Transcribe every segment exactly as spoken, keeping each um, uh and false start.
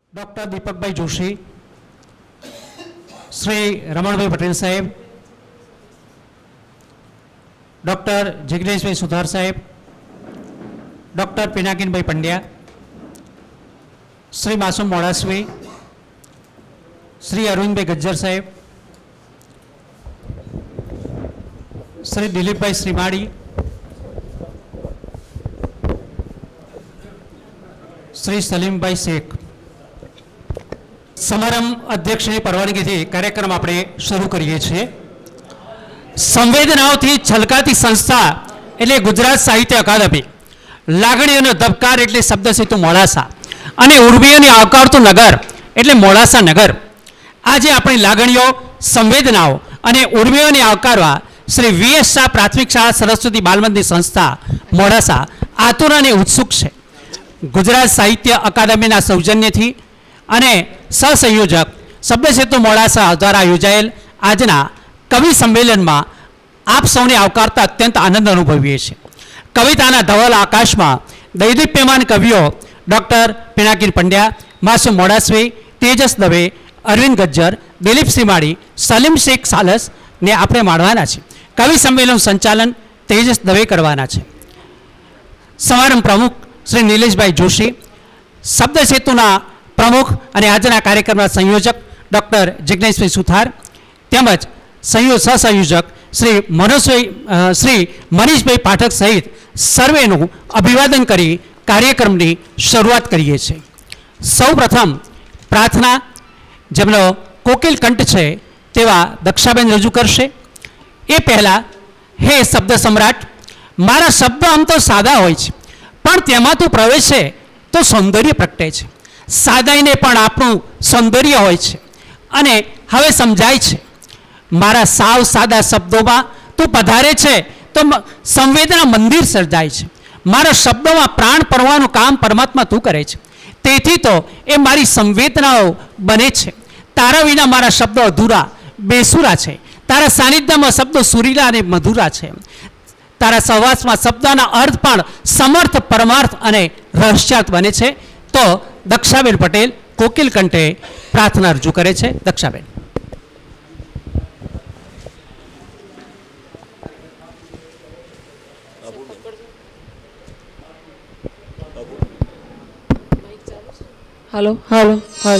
Doctor दीपक भाई जोशी, श्री रमण भाई पटेल साहेब, doctor Jignesh भाई सुधार साहेब, डॉक्टर पिनाकिन भाई पंड्या, श्री मासूम मोड़ासवी, श्री अरविंद भाई गज्जर साहेब, श्री दिलीप भाई श्रीमाड़ी, श्री सलीम भाई शेख। समारंभ अध्यक्षની પરવાનગીથી કાર્યક્રમ આપણે શરૂ કરીએ છીએ। સંવેદનાઓથી છલકાતી સંસ્થા એટલે ગુજરાત સાહિત્ય અકાદમી, લાગણીઓનો ધબકાર એટલે શબ્દસેતુ મોડાસા અને ઉર્મિઓને આવકારતું નગર એટલે મોડાસા નગર। આજે આપણી લાગણીઓ, સંવેદનાઓ અને ઉર્મિઓને આવકારવા શ્રી વીએસ શાહ પ્રાથમિક શાળા સરસ્વતી બાલમંદિર સંસ્થા મોડાસા આતુર અને ઉત્સુક છે। ગુજરાત સાહિત્ય અકાદમીના સૌજન્યથી અને સહસંયોજક શબ્દસેતુ મોડાસા દ્વારા યોજાયેલ આજના કવિ સંમેલનમાં આપ સૌને આવકારતા અત્યંત આનંદ અનુભવીએ છીએ। કવિતાના ધવલ આકાશમાં દૈદીપ્યમાન કવિઓ ડૉક્ટર પિનાકિન પંડ્યા, માસુમ મોડાસવી, તેજસ દવે, અરવિંદ ગજ્જર, દિલીપ શ્રીમાળી, સલીમ શેખ સાલસને આપણે માણવાના છે। કવિ સંમેલન સંચાલન તેજસ દવે કરવાના છે। સમારંભ પ્રમુખ શ્રી નિલેશભાઈ જોશી, શબ્દસેતુના પ્રમુખ અને આજના કાર્યક્રમના સંયોજક ડૉક્ટર જિગ્નેશભાઈ સુથાર તેમજ સંયોજક સહસંયોજક શ્રી મનોજભાઈ શ્રી મનીષભાઈ પાઠક સહિત સર્વેનું અભિવાદન કરી કાર્યક્રમની શરૂઆત કરીએ છીએ। સૌ પ્રથમ પ્રાર્થના જેમનો કોકિલ કંઠ છે તેવા દક્ષાબેન રજૂ કરશે। એ પહેલાં હે શબ્દ સમ્રાટ, મારા શબ્દ આમ તો સાદા હોય છે પણ તેમાં તું પ્રવેશે તો સૌંદર્ય પ્રગટે છે। સાદાઈને પણ આપણું સૌંદર્ય હોય છે અને હવે સમજાય છે। મારા સાવ સાદા શબ્દોમાં તું પધારે છે તો સંવેદના મંદિર સર્જાય છે। મારા શબ્દોમાં પ્રાણ પરવાનું કામ પરમાત્મા તું કરે છે, તેથી તો એ મારી સંવેદનાઓ બને છે। તારા વિના મારા શબ્દો અધૂરા બેસુરા છે, તારા સાનિધ્યમાં શબ્દો સુરીલા અને મધુરા છે। તારા સહવાસમાં શબ્દના અર્થ પણ સમર્થ, પરમાર્થ અને રહસ્યાર્થ બને છે। તો દક્ષાબેન પટેલ કોકિલ કંઠે પ્રાર્થના રજૂ કરે છે। દક્ષાબેન। हेलो हेलो हेलो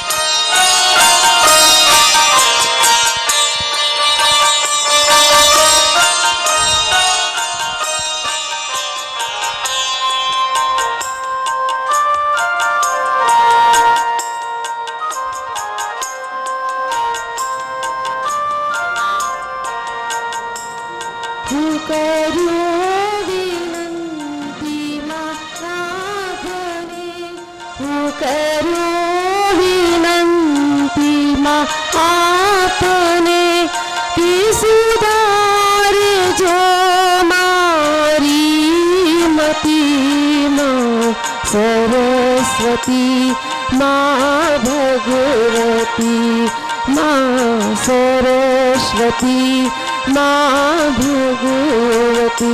आपने की सुधार जो मारी मती माँ सरस्वती, माँ भगवती, माँ सरस्वती, माँ भगवती।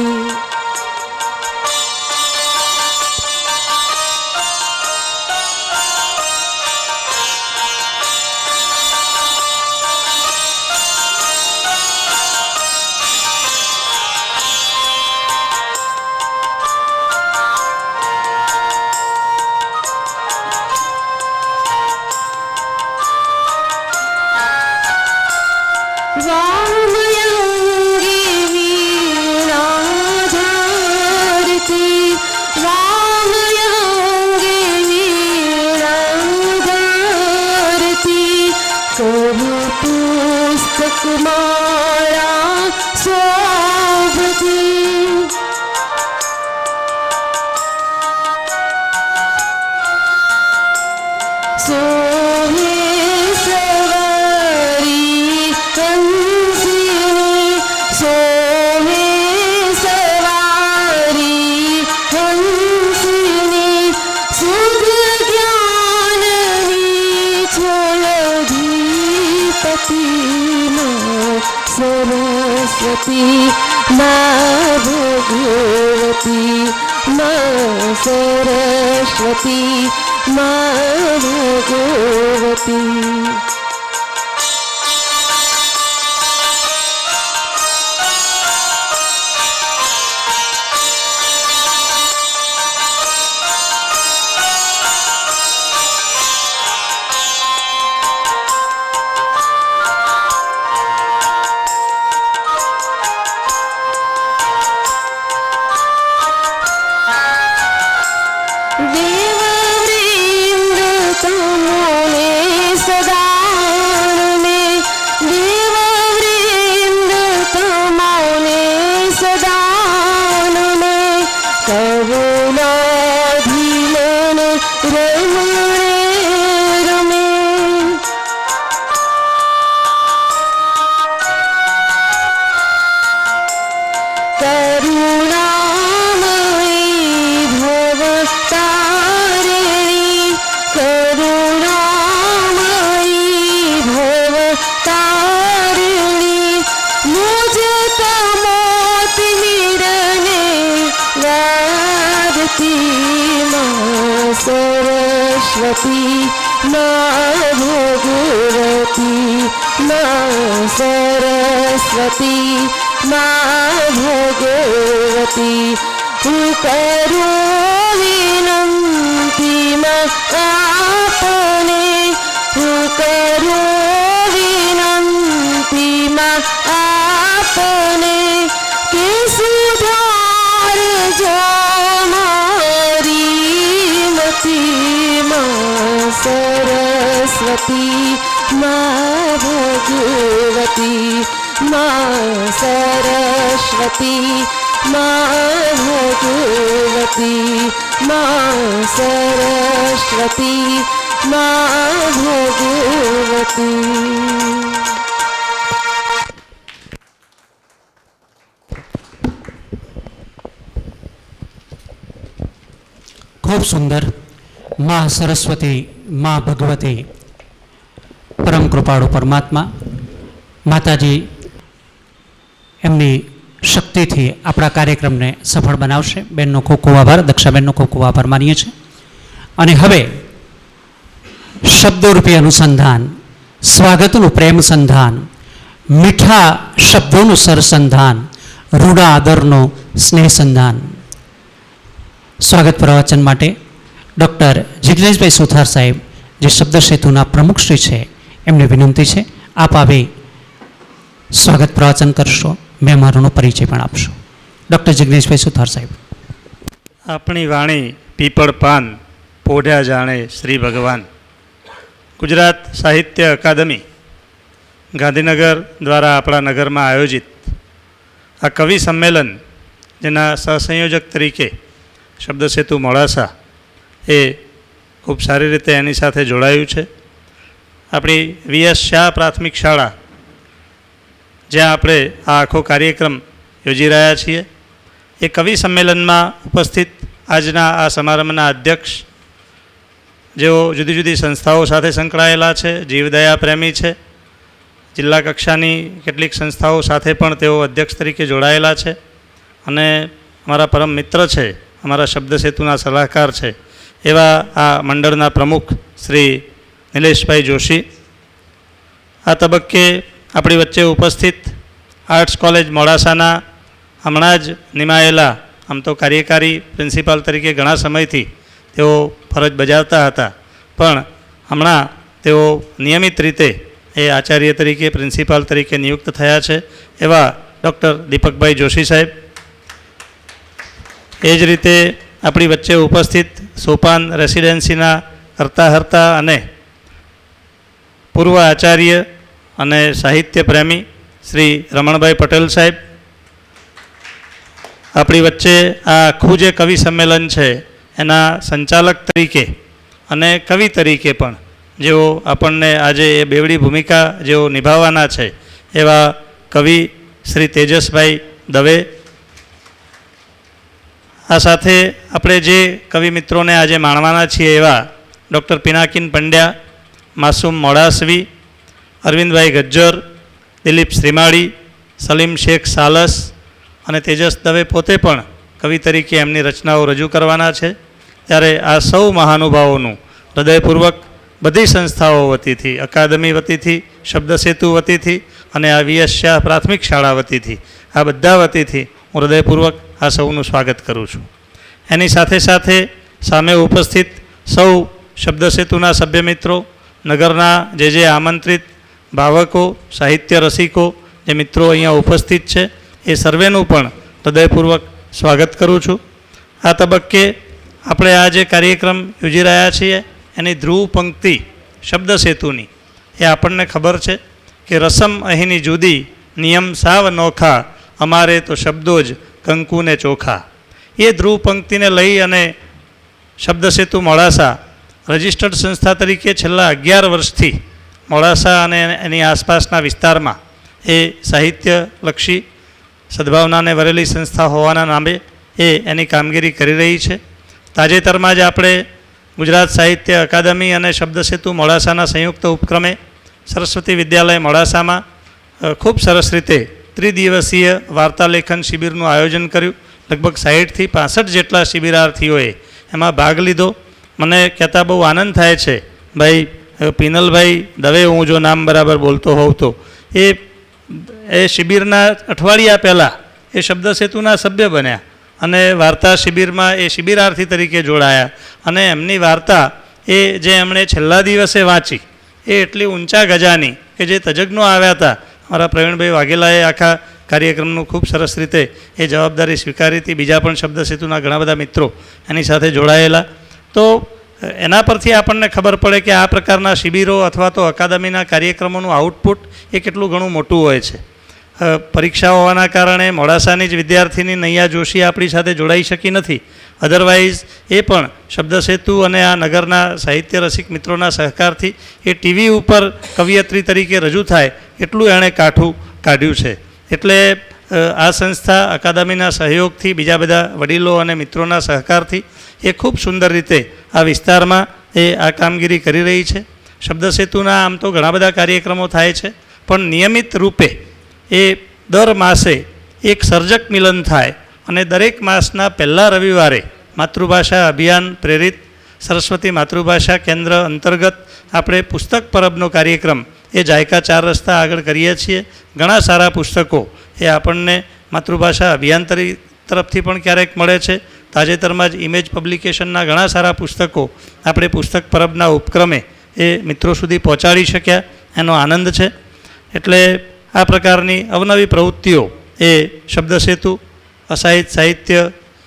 सरस्वती, माँ भगवती, माँ सरस्वती, માં ભગવતી. સરસ્વતી માં ભગવતી માં સરસ્વતી માં ભગવતી. હું કરું વિનંતી માં આપને, હું કરું વિનંતી માં આપને કે સુધારજો સરસ્વતી માં ભગવતી માં સરસ્વતી માં ભગવતી માં સરસ્વતી માં ભગવતી. ખૂબ સુંદર. માં સરસ્વતી, માં ભગવતી, પરમ કૃપાળુ પરમાત્મા માતાજી એમની શક્તિથી આપણા કાર્યક્રમને સફળ બનાવશે. બેનનો ખૂબ ખૂબ આભાર, દક્ષાબેનનો ખૂબ ખૂબ આભાર માનીએ છીએ. અને હવે શબ્દોરૂપી અનુસંધાન, સ્વાગતનું પ્રેમ સંધાન, મીઠા શબ્દોનું સરસંધાન, રૂડા આદરનો સ્નેહ સંધાન. સ્વાગત પ્રવચન માટે ડૉક્ટર જિગ્નેશભાઈ સુથાર સાહેબ, જે શબ્દ સેતુના પ્રમુખશ્રી છે, એમને વિનંતી છે આપ આવી સ્વાગત પ્રવચન કરશો, મહેમાનોનો પરિચય પણ આપશો. ડૉક્ટર જિગ્નેશભાઈ સુથાર સાહેબ. આપણી વાણી પીપળ પાન, પોઢ્યા જાણે શ્રી ભગવાન. ગુજરાત સાહિત્ય અકાદમી ગાંધીનગર દ્વારા આપણા નગરમાં આયોજિત આ કવિ સંમેલન, જેના સહસંયોજક તરીકે શબ્દ સેતુ મોડાસા એ ખૂબ સારી રીતે એની સાથે જોડાયું છે. આપણી વી એસ શાહ પ્રાથમિક શાળા, જ્યાં આપણે આ આખો કાર્યક્રમ યોજી રહ્યા છીએ, એ કવિ સંમેલનમાં ઉપસ્થિત આજના આ સમારંભના અધ્યક્ષ, જેઓ જુદી જુદી સંસ્થાઓ સાથે સંકળાયેલા છે, જીવદયા પ્રેમી છે, જિલ્લા કક્ષાની કેટલીક સંસ્થાઓ સાથે પણ તેઓ અધ્યક્ષ તરીકે જોડાયેલા છે, અને અમારા પરમ મિત્ર છે, અમારા શબ્દ સેતુના સલાહકાર છે એવા આ મંડળના પ્રમુખ શ્રી નિલેશભાઈ જોશી. આ તબક્કે આપણી વચ્ચે ઉપસ્થિત આર્ટ્સ કોલેજ મોડાસાના હમણાં જ નિમાયેલા, આમ તો કાર્યકારી પ્રિન્સિપાલ તરીકે ઘણા સમયથી તેઓ ફરજ બજાવતા હતા, પણ હમણાં તેઓ નિયમિત રીતે એ આચાર્ય તરીકે, પ્રિન્સિપાલ તરીકે નિયુક્ત થયા છે એવા ડૉક્ટર દીપકભાઈ જોશી સાહેબ. એ જ રીતે આપણી વચ્ચે ઉપસ્થિત સોપાન રેસિડેન્સીના કરતા હર્તા અને પૂર્વ આચાર્ય અને સાહિત્ય પ્રેમી શ્રી રમણભાઈ પટેલ સાહેબ. આપણી વચ્ચે આ આખું જે કવિ સંમેલન છે એના સંચાલક તરીકે અને કવિ તરીકે પણ જેઓ આપણને આજે એ બેવડી ભૂમિકા જેઓ નિભાવવાના છે એવા કવિ શ્રી તેજસભાઈ દવે. આ સાથે આપણે જે કવિ મિત્રોને આજે માણવાના છીએ એવા ડૉક્ટર પિનાકિન પંડ્યા, માસૂમ મોડાસવી, અરવિંદભાઈ ગજ્જર, દિલીપ શ્રીમાળી, સલીમ શેખ સાલસ અને તેજસ દવે પોતે પણ કવિ તરીકે એમની રચનાઓ રજૂ કરવાના છે. ત્યારે આ સૌ મહાનુભાવોનું હૃદયપૂર્વક બધી સંસ્થાઓ વતીથી, અકાદમી વતીથી, શબ્દ સેતુ વતીથી અને આ વી એસ શાહ પ્રાથમિક શાળા વતીથી, આ બધા વતીથી હું હૃદયપૂર્વક આ સૌનું સ્વાગત કરું છું. એની સાથે સાથે સામે ઉપસ્થિત સૌ શબ્દ સેતુના સભ્ય મિત્રો, નગરના જે જે આમંત્રિત ભાવકો, સાહિત્ય રસિકો, જે મિત્રો અહીંયા ઉપસ્થિત છે, એ સર્વેનું પણ હૃદયપૂર્વક સ્વાગત કરું છું. આ તબક્કે આપણે આ જે કાર્યક્રમ યોજી રહ્યા છીએ એની ધ્રુવ પંક્તિ શબ્દ સેતુની, એ આપણને ખબર છે કે રસમ અહીંની જુદી, નિયમ સાવ નોખા, અમારે તો શબ્દો જ કંકુ ને ચોખા. એ ધ્રુવ પંક્તિને લઈ અને શબ્દ સેતુ મોડાસા રજિસ્ટર્ડ સંસ્થા તરીકે છેલ્લા અગિયાર વર્ષથી મોડાસા અને એની આસપાસના વિસ્તારમાં એ સાહિત્યલક્ષી સદભાવનાને વરેલી સંસ્થા હોવાના નામે એ એની કામગીરી કરી રહી છે. તાજેતરમાં જ આપણે ગુજરાત સાહિત્ય અકાદમી અને શબ્દ સેતુ મોડાસાના સંયુક્ત ઉપક્રમે સરસ્વતી વિદ્યાલય મોડાસામાં ખૂબ સરસ રીતે ત્રિદિવસીય વાર્તા લેખન શિબિરનું આયોજન કર્યું. લગભગ સાહીઠથી પાસઠ જેટલા શિબિરાર્થીઓએ એમાં ભાગ લીધો. મને કહેતા બહુ આનંદ થાય છે, ભાઈ પિનલભાઈ દવે, હું જો નામ બરાબર બોલતો હોઉં તો, એ એ શિબિરના અઠવાડિયા પહેલાં એ શબ્દ સેતુના સભ્ય બન્યા અને વાર્તા શિબિરમાં એ શિબિરાર્થી તરીકે જોડાયા અને એમની વાર્તા એ જે એમણે છેલ્લા દિવસે વાંચી એ એટલી ઊંચા ગજાની કે જે તજજ્ઞો આવ્યા હતા, મારા પ્રવીણભાઈ વાઘેલાએ આખા કાર્યક્રમનું ખૂબ સરસ રીતે એ જવાબદારી સ્વીકારી હતી. બીજા પણ શબ્દ સેતુના ઘણા બધા મિત્રો એની સાથે જોડાયેલા. તો એના પરથી આપણને ખબર પડે કે આ પ્રકારના શિબિરો અથવા તો અકાદમીના કાર્યક્રમોનું આઉટપુટ એ કેટલું ઘણું મોટું હોય છે. પરીક્ષા હોવાના કારણે મોડાસાની જ વિદ્યાર્થીની નૈયા જોશી આપણી સાથે જોડાઈ શકી નથી. અધરવાઇઝ એ પણ શબ્દ સેતુ અને આ નગરના સાહિત્ય રસિક મિત્રોના સહકારથી એ ટીવી ઉપર કવિયત્રી તરીકે રજૂ થાય એટલું એણે કાઠું કાઢ્યું છે. એટલે આ સંસ્થા અકાદમીના સહયોગથી, બીજા બધા વડીલો અને મિત્રોના સહકારથી એ ખૂબ સુંદર રીતે આ વિસ્તારમાં એ આ કામગીરી કરી રહી છે. શબ્દ સેતુના આમ તો ઘણા બધા કાર્યક્રમો થાય છે, પણ નિયમિત રૂપે એ દર માસે એક સર્જક મિલન થાય અને દરેક માસના પહેલા રવિવારે માતૃભાષા અભિયાન પ્રેરિત સરસ્વતી માતૃભાષા કેન્દ્ર અંતર્ગત આપણે પુસ્તક પરબનો કાર્યક્રમ એ જાયકા ચાર રસ્તા આગળ કરીએ છીએ. ઘણા સારા પુસ્તકો એ આપણને માતૃભાષા અભિયાન તરફથી પણ ક્યારેક મળે છે. તાજેતરમાં જ ઇમેજ પબ્લિકેશનના ઘણા સારા પુસ્તકો આપણે પુસ્તક પરબના ઉપક્રમે એ મિત્રો સુધી પહોંચાડી શક્યા, એનો આનંદ છે. એટલે આ પ્રકારની અવનવી પ્રવૃત્તિઓ એ શબ્દ સેતુ, અસાહિત સાહિત્ય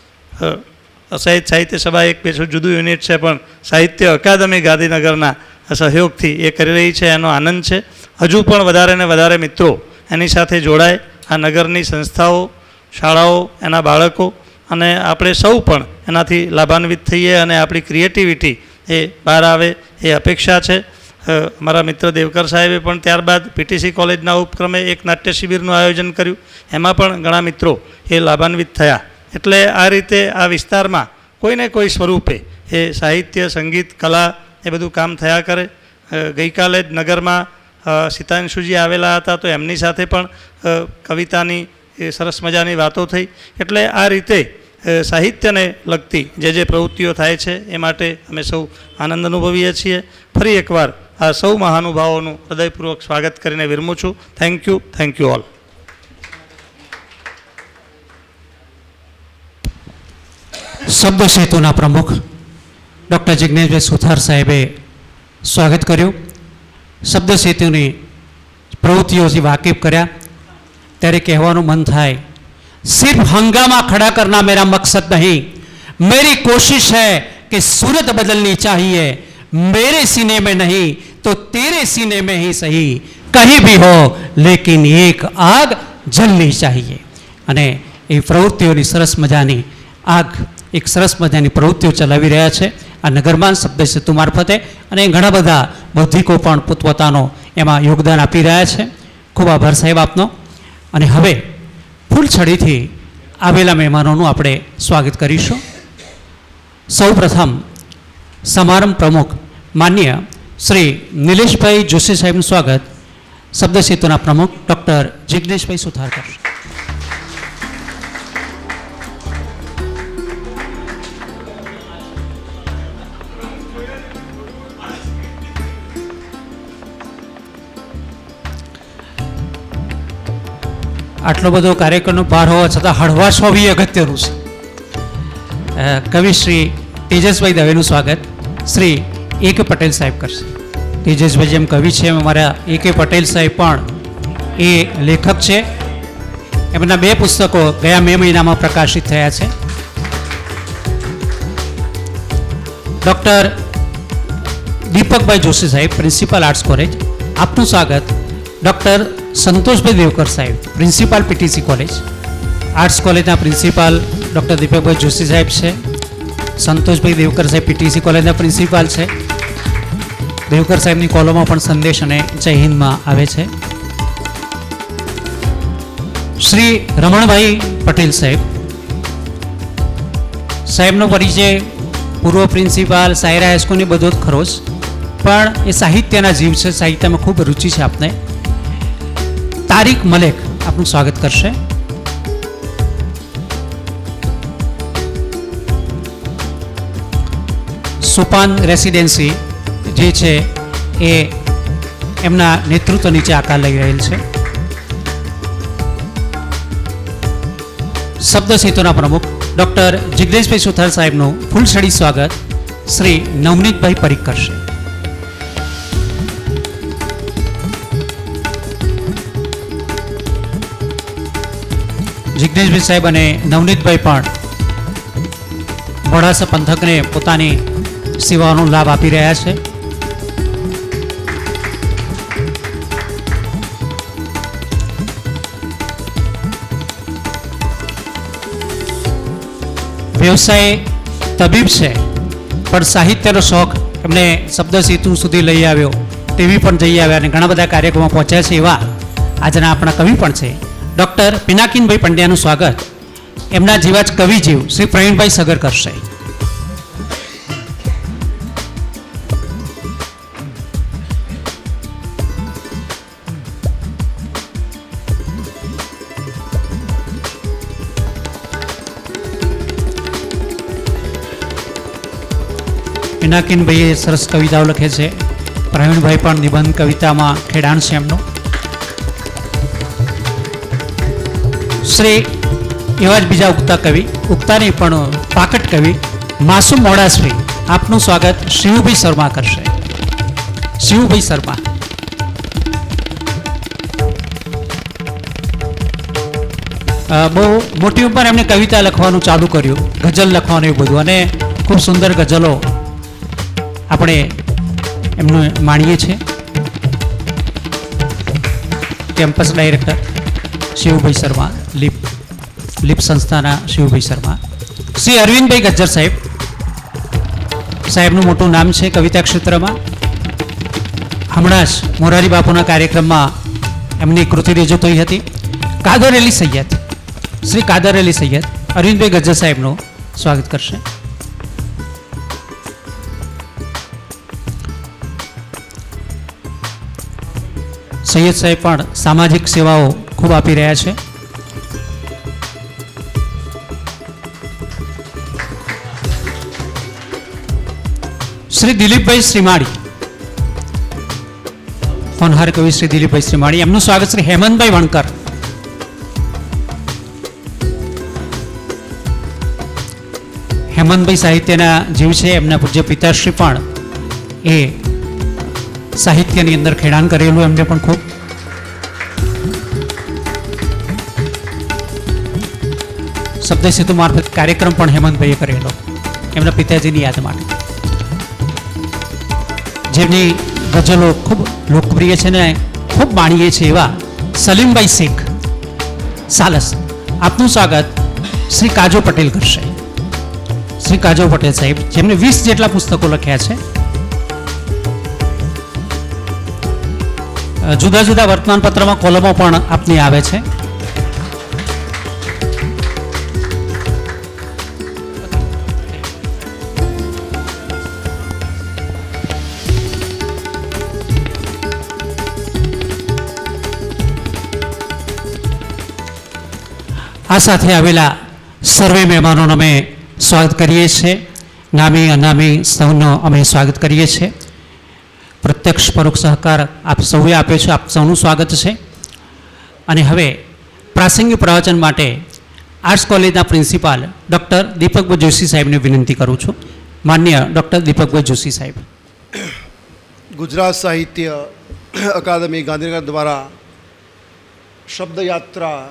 અસાહિત સાહિત્ય સભા એક પેલું જુદું યુનિટ છે, પણ સાહિત્ય અકાદમી ગાંધીનગરના સહયોગથી એ કરી રહી છે, એનો આનંદ છે. હજુ પણ વધારે ને વધારે મિત્રો એની સાથે જોડાય, આ નગરની સંસ્થાઓ, શાળાઓ, એના બાળકો અને આપણે સૌ પણ એનાથી લાભાન્વિત થઈએ અને આપણી ક્રિએટિવિટી એ બહાર આવે એ અપેક્ષા છે. મારા મિત્ર દેવકર સાહેબે પણ ત્યારબાદ પીટીસી કોલેજના ઉપક્રમે એક નાટ્ય શિબિરનું આયોજન કર્યું, એમાં પણ ઘણા મિત્રો એ લાભાન્વિત થયા. એટલે આ રીતે આ વિસ્તારમાં કોઈને કોઈ સ્વરૂપે એ સાહિત્ય, સંગીત, કલા એ બધું કામ થયા કરે. ગઈકાલે જ નગરમાં સીતાંશુજી આવેલા હતા, તો એમની સાથે પણ કવિતાની એ સરસ મજાની વાતો થઈ. એટલે આ રીતે સાહિત્યને લગતી જે જે પ્રવૃત્તિઓ થાય છે એ માટે અમે સૌ આનંદ અનુભવીએ છીએ. ફરી એકવાર આ સૌ મહાનુભાવોનું હૃદયપૂર્વક સ્વાગત કરીને વિરમું છું. Thank you, thank you all. શબ્દ સેતુના પ્રમુખ ડૉક્ટર જિજ્ઞેશભાઈ સુથાર સાહેબે સ્વાગત કર્યું. શબ્દ સેતુની પ્રવૃત્તિઓથી વાકેફ કર્યા. ત્યારે કહેવાનું મન થાય, સિર્ફ હંગાमा खड़ा करना मेरा मकसद नहीं, मेरी कोशिश है कि सूरत बदलनी चाहिए, मेरे सीने में नहीं तो तेरे सीने में ही सही, कहीं भी हो लेकिन एक आग जलनी चाहिए. અને એ પ્રવૃત્તિઓની સરસ મજાની આગ, એક સરસ મજાની પ્રવૃત્તિઓ ચલાવી રહ્યા છે આ નગરમાં શબ્દ સેતુ મારફતે, અને ઘણા બધા બૌદ્ધિકો પણ પોતપોતાનો એમાં યોગદાન આપી રહ્યા છે. ખૂબ આભાર સાહેબ આપનો. અને હવે ફૂલછડીથી આવેલા મહેમાનોનું આપણે સ્વાગત કરીશું. સૌ પ્રથમ સમારંભ પ્રમુખ માન્ય શ્રી નિલેશભાઈ જોશી સાહેબનું સ્વાગત શબ્દ સેતુના પ્રમુખ ડૉક્ટર જિજ્ઞેશભાઈ સુથાર કરશે. આટલો બધો કાર્યક્રમનો ભાર હોવા છતાં હળવાશ હોવી અગત્યનું છે. કવિ શ્રી તેજસભાઈ દવેનું સ્વાગત શ્રી એ કે પટેલ સાહેબ કરશે. તેજસભાઈ જેમ કવિ છે એમ અમારા એ કે પટેલ સાહેબ પણ એ લેખક છે. એમના બે પુસ્તકો ગયા મે મહિનામાં પ્રકાશિત થયા છે. ડૉક્ટર દીપકભાઈ જોશી સાહેબ, પ્રિન્સિપાલ આર્ટ્સ કોલેજ, આપનું સ્વાગત. ડૉક્ટર સંતોષભાઈ દેવકર સાહેબ, પ્રિન્સિપાલ પીટીસી કોલેજ, આર્ટ્સ કોલેજના પ્રિન્સિપાલ ડૉક્ટર દીપકભાઈ જોશી સાહેબ છે. સંતોષભાઈ દેવકર સાહેબ પીટીસી કોલેજના પ્રિન્સિપાલ છે. દેવકર સાહેબની કોલોમાં પણ સંદેશ અને જય હિન્દમાં આવે છે. શ્રી રમણભાઈ પટેલ સાહેબ, સાહેબનો પરિચય પૂર્વ પ્રિન્સિપાલ સાયરા હાઈસ્કૂલની બધો જ ખરો જ, પણ એ સાહિત્યના જીવ છે, સાહિત્યમાં ખૂબ રુચિ છે આપને. તારીક મલેક આપનું સ્વાગત કરશે. સોપાન રેસિડેન્સી જે છે એ એમના નેતૃત્વ નીચે આકાર લઈ રહેલ છે. શબ્દ સેતુના પ્રમુખ ડૉક્ટર જિગ્નેશભાઈ સુથાર સાહેબનું ફૂલછડી સ્વાગત શ્રી નવનીતભાઈ પરીખ કરશે. જિગ્નેશભાઈ સાહેબ અને નવનીતભાઈ પણ મોડાસા પંથકને પોતાની સેવાઓનો લાભ આપી રહ્યા છે. વ્યવસાય તબીબ છે, પણ સાહિત્યનો શોખ એમને શબ્દ સેતુ સુધી લઈ આવ્યો. ટીવી પણ જઈ આવ્યા અને ઘણા બધા કાર્યક્રમો પહોંચ્યા છે. એવા આજના આપણા કવિ પણ છે. ડૉક્ટર પિનાકીનભાઈ પંડ્યાનું સ્વાગત એમના જેવા જ કવિ જીવ શ્રી પ્રવીણભાઈ સગર કરશે. પિનાકીનભાઈએ સરસ કવિતાઓ લખે છે. પ્રવીણભાઈ પણ નિબંધ કવિતામાં ખેડાણ છે એમનું. શ્રી એવા જ બીજા ઉગતા કવિ, ઉગતા નહીં પણ પાકટ કવિ માસુમ મોડાસરી, આપનું સ્વાગત શિવભાઈ શર્મા કરશે. શિવભાઈ શર્મા બહુ મોટી ઉંમર એમને કવિતા લખવાનું ચાલુ કર્યું, ગઝલ લખવાનું એવું બધું, અને ખૂબ સુંદર ગઝલો આપણે એમનું માણીએ છીએ. Campus director Shivbhai Sharma, leap leap સંસ્થાના શિવભાઈ શર્મા. શ્રી અરવિંદભાઈ ગજ્જર સાહેબ, સાહેબનું મોટું નામ છે કવિતા ક્ષેત્રમાં. હમણાં જ મોરારી બાપુના કાર્યક્રમમાં એમની કૃતિ રજૂ થઈ હતી. કાદર અલી સૈયદ, શ્રી કાદર અલી સૈયદ અરવિંદભાઈ ગજ્જર સાહેબનું સ્વાગત કરશે. સૈયદ સાહેબ પણ સામાજિક સેવાઓ ખૂબ આપી રહ્યા છે. શ્રી દિલીપભાઈ શ્રીમાળી, હોનહાર કવિ શ્રી દિલીપભાઈ શ્રીમાળી, એમનું સ્વાગત શ્રી હેમંતભાઈ વણકર. હેમંતભાઈ સાહિત્યના જીવ છે. એમના પૂજ્ય પિતાશ્રી પણ એ સાહિત્યની અંદર ખેડાણ કરેલું એમને પણ ખૂબ. શબ્દ સેતુ મારફત કાર્યક્રમ પણ હેમંતભાઈએ કરેલો એમના પિતાજીની યાદ માટે. જેમની ગઝલો ખૂબ લોકપ્રિય છે ને ખૂબ માણીએ છે એવા સલીમભાઈ શેખ સાલસ, આપનું સ્વાગત શ્રી કાજો પટેલ કરશે. શ્રી કાજો પટેલ સાહેબ જેમને વીસ જેટલા પુસ્તકો લખ્યા છે. જુદા જુદા વર્તમાન પત્રમાં કોલમો પણ આપની આવે છે. આ સાથે આવેલા સર્વે મહેમાનોનો અમે સ્વાગત કરીએ છીએ. નામી અનામી સૌનો અમે સ્વાગત કરીએ છીએ. પ્રત્યક્ષ પરોક્ષ સહકાર આપ સૌએ આપ્યો છે, આપ સૌનું સ્વાગત છે. અને હવે પ્રાસંગિક પ્રવચન માટે આર્ટ્સ કોલેજના પ્રિન્સિપાલ ડૉક્ટર દીપકભાઈ જોશી સાહેબને વિનંતી કરું છું. માન્ય ડૉક્ટર દીપકભાઈ જોશી સાહેબ. ગુજરાત સાહિત્ય અકાદમી ગાંધીનગર દ્વારા શબ્દયાત્રા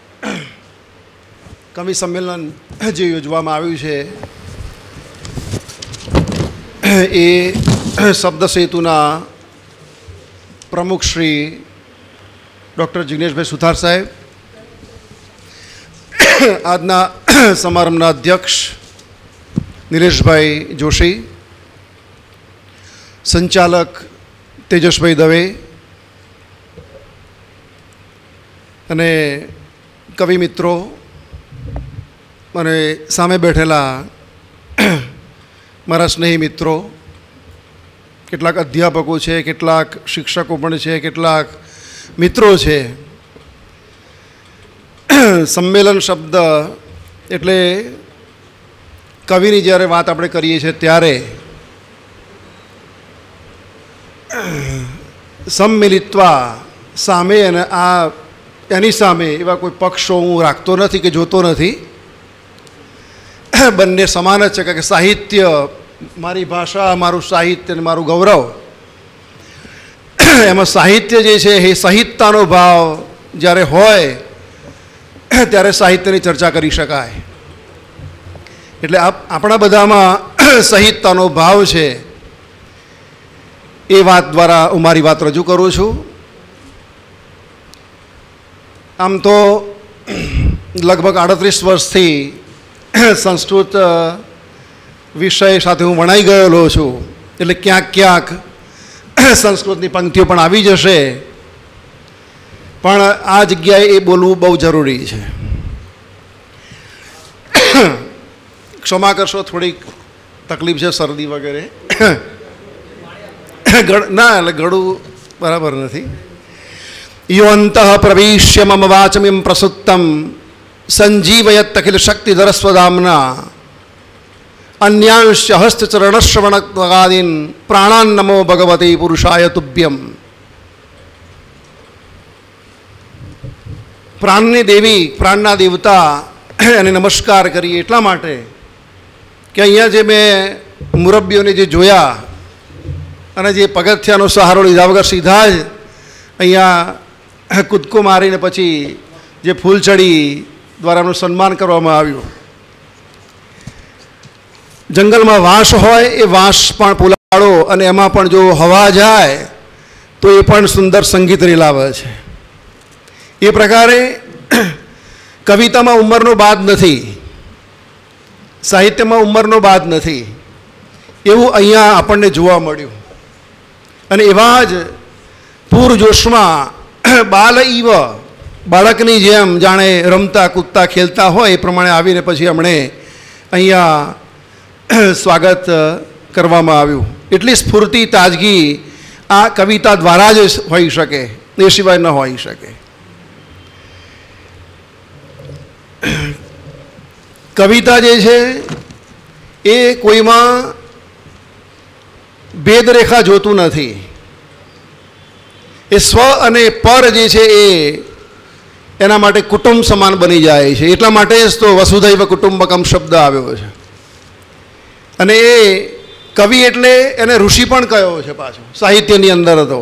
કવિ સંમેલન જે યોજવામાં આવ્યું છે એ શબ્દ સેતુના પ્રમુખ શ્રી ડૉક્ટર જિગ્નેશભાઈ સુથાર સાહેબ, આજના સમારંભના અધ્યક્ષ નિલેશભાઈ જોશી, સંચાલક તેજસભાઈ દવે અને કવિ મિત્રો અને સામે બેઠેલા મારા સ્નેહી મિત્રો, કેટલાક અધ્યાપકો છે, કેટલાક શિક્ષકો પણ છે, કેટલાક મિત્રો છે. સંમેલન શબ્દ એટલે કવિની જ્યારે વાત આપણે કરીએ છીએ ત્યારે સંમિલિત્વા સામે અને આ એની સામે એવા કોઈ પક્ષો હું રાખતો નથી કે જોતો નથી. બંને સમાન જ છે, કારણ કે સાહિત્ય મારી ભાષા, મારું સાહિત્ય અને મારું ગૌરવ. એમાં સાહિત્ય જે છે એ સહિતતાનો ભાવ જ્યારે હોય ત્યારે સાહિત્યની ચર્ચા કરી શકાય. એટલે આપણા બધામાં સહિતતાનો ભાવ છે એ વાત દ્વારા હું મારી વાત રજૂ કરું છું. આમ તો લગભગ આડત્રીસ વર્ષથી સંસ્કૃત વિષય સાથે હું વણાઈ ગયેલો છું, એટલે ક્યાંક ક્યાંક સંસ્કૃતની પંક્તિઓ પણ આવી જશે, પણ આ જગ્યાએ એ બોલવું બહુ જરૂરી છે. ક્ષમા કરશો, થોડીક તકલીફ છે, શરદી વગેરે. ના એટલે ગળું બરાબર નથી. યોઅંતઃ પ્રવિશ્ય મમ વાચમિમ પ્રસુપ્તમ સંજીવયત અખિલ શક્તિધર સ્વધામના અન્યાંશ હસ્તચરણશ્રવણત્વાદીન પ્રાણાન નમો ભગવતે પુરુષાય તુભ્યમ. પ્રાણની દેવી, પ્રાણના દેવતા એને નમસ્કાર કરીએ એટલા માટે કે અહીંયા જે મેં મુરબ્બીઓને જે જોયા અને જે પગથિયાનો સહારો લીધા વગર સીધા જ અહીંયા કૂદકો મારીને પછી જે ફૂલચડી દ્વારાનું સન્માન કરવામાં આવ્યું. જંગલમાં વાંસ હોય એ વાંસ પણ પુલાડો અને એમાં પણ જો હવા જાય તો એ પણ સુંદર સંગીત રેલાવે છે. એ પ્રકારે કવિતામાં ઉંમરનો બાદ નથી, સાહિત્યમાં ઉંમરનો બાદ નથી, એવું અહીંયા આપણને જોવા મળ્યું. અને એવા જ પૂરજોશમાં બાલ ઈવ, બાળકની જેમ જાણે રમતા કૂદતા ખેલતા હોય એ પ્રમાણે આવીને પછી અમને અહીંયા સ્વાગત કરવામાં આવ્યું. એટલી સ્ફૂર્તિ, તાજગી આ કવિતા દ્વારા જ હોઈ શકે, એ સિવાય ન હોઈ શકે. કવિતા જે છે એ કોઈમાં ભેદરેખા જોતું નથી. એ સ્વ અને પર જે છે એ એના માટે કુટુંબ સમાન બની જાય છે. એટલા માટે જ તો વસુધૈવ કુટુંબકમ શબ્દ આવ્યો છે. અને એ કવિ એટલે એને ઋષિ પણ કયો છે પાછો સાહિત્યની અંદર હતો.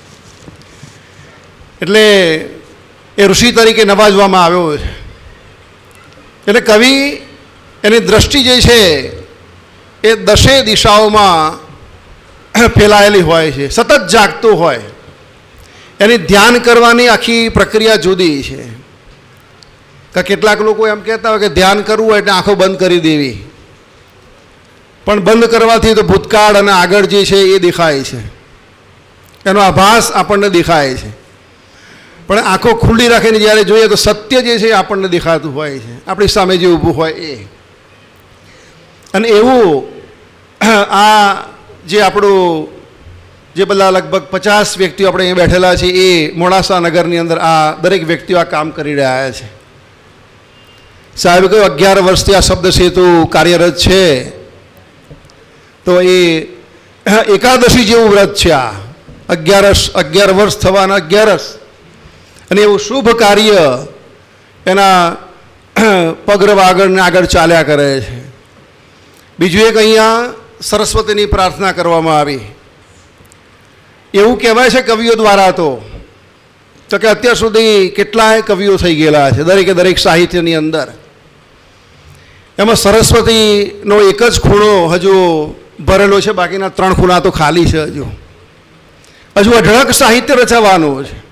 એટલે એ ઋષિ તરીકે નવાજવામાં આવ્યો છે. એટલે કવિ એની દ્રષ્ટિ જે છે એ દસે દિશાઓમાં ફેલાયેલી હોય છે, સતત જાગતું હોય. એની ધ્યાન કરવાની આખી પ્રક્રિયા જુદી છે. કે કેટલાક લોકો એમ કહેતા હોય કે ધ્યાન કરવું હોય એટલે આંખો બંધ કરી દેવી, પણ બંધ કરવાથી તો ભૂતકાળ અને આગળ જે છે એ દેખાય છે, એનો આભાસ આપણને દેખાય છે. પણ આંખો ખુલ્લી રાખીને જ્યારે જોઈએ તો સત્ય જે છે એ આપણને દેખાતું હોય છે, આપણી સામે જે ઊભું હોય એ. અને એવું આ જે આપણું જે બધા લગભગ પચાસ વ્યક્તિઓ આપણે અહીં બેઠેલા છે એ મોડાસા નગરની અંદર આ દરેક વ્યક્તિઓ આ કામ કરી રહ્યા છે. સાહેબ કહ્યું અગિયાર વર્ષથી આ શબ્દ સેતુ કાર્યરત છે, તો એ એકાદશી જેવું વ્રત છે આ. અગિયારસ, અગિયાર વર્ષ થવાના અગિયારસ, અને એવું શુભ કાર્ય એના પગરવ આગળ ને આગળ ચાલ્યા કરે છે. બીજું એક અહીંયા સરસ્વતીની પ્રાર્થના કરવામાં આવી. એવું કહેવાય છે કવિઓ દ્વારા તો તો કે અત્યાર સુધી કેટલાય કવિઓ થઈ ગયેલા છે દરેકે દરેક સાહિત્યની અંદર. એમાં સરસ્વતીનો એક જ ખૂણો હજુ ભરેલો છે, બાકીના ત્રણ ખૂણા તો ખાલી છે. હજુ હજુ અઢળક સાહિત્ય રચાવાનું છે.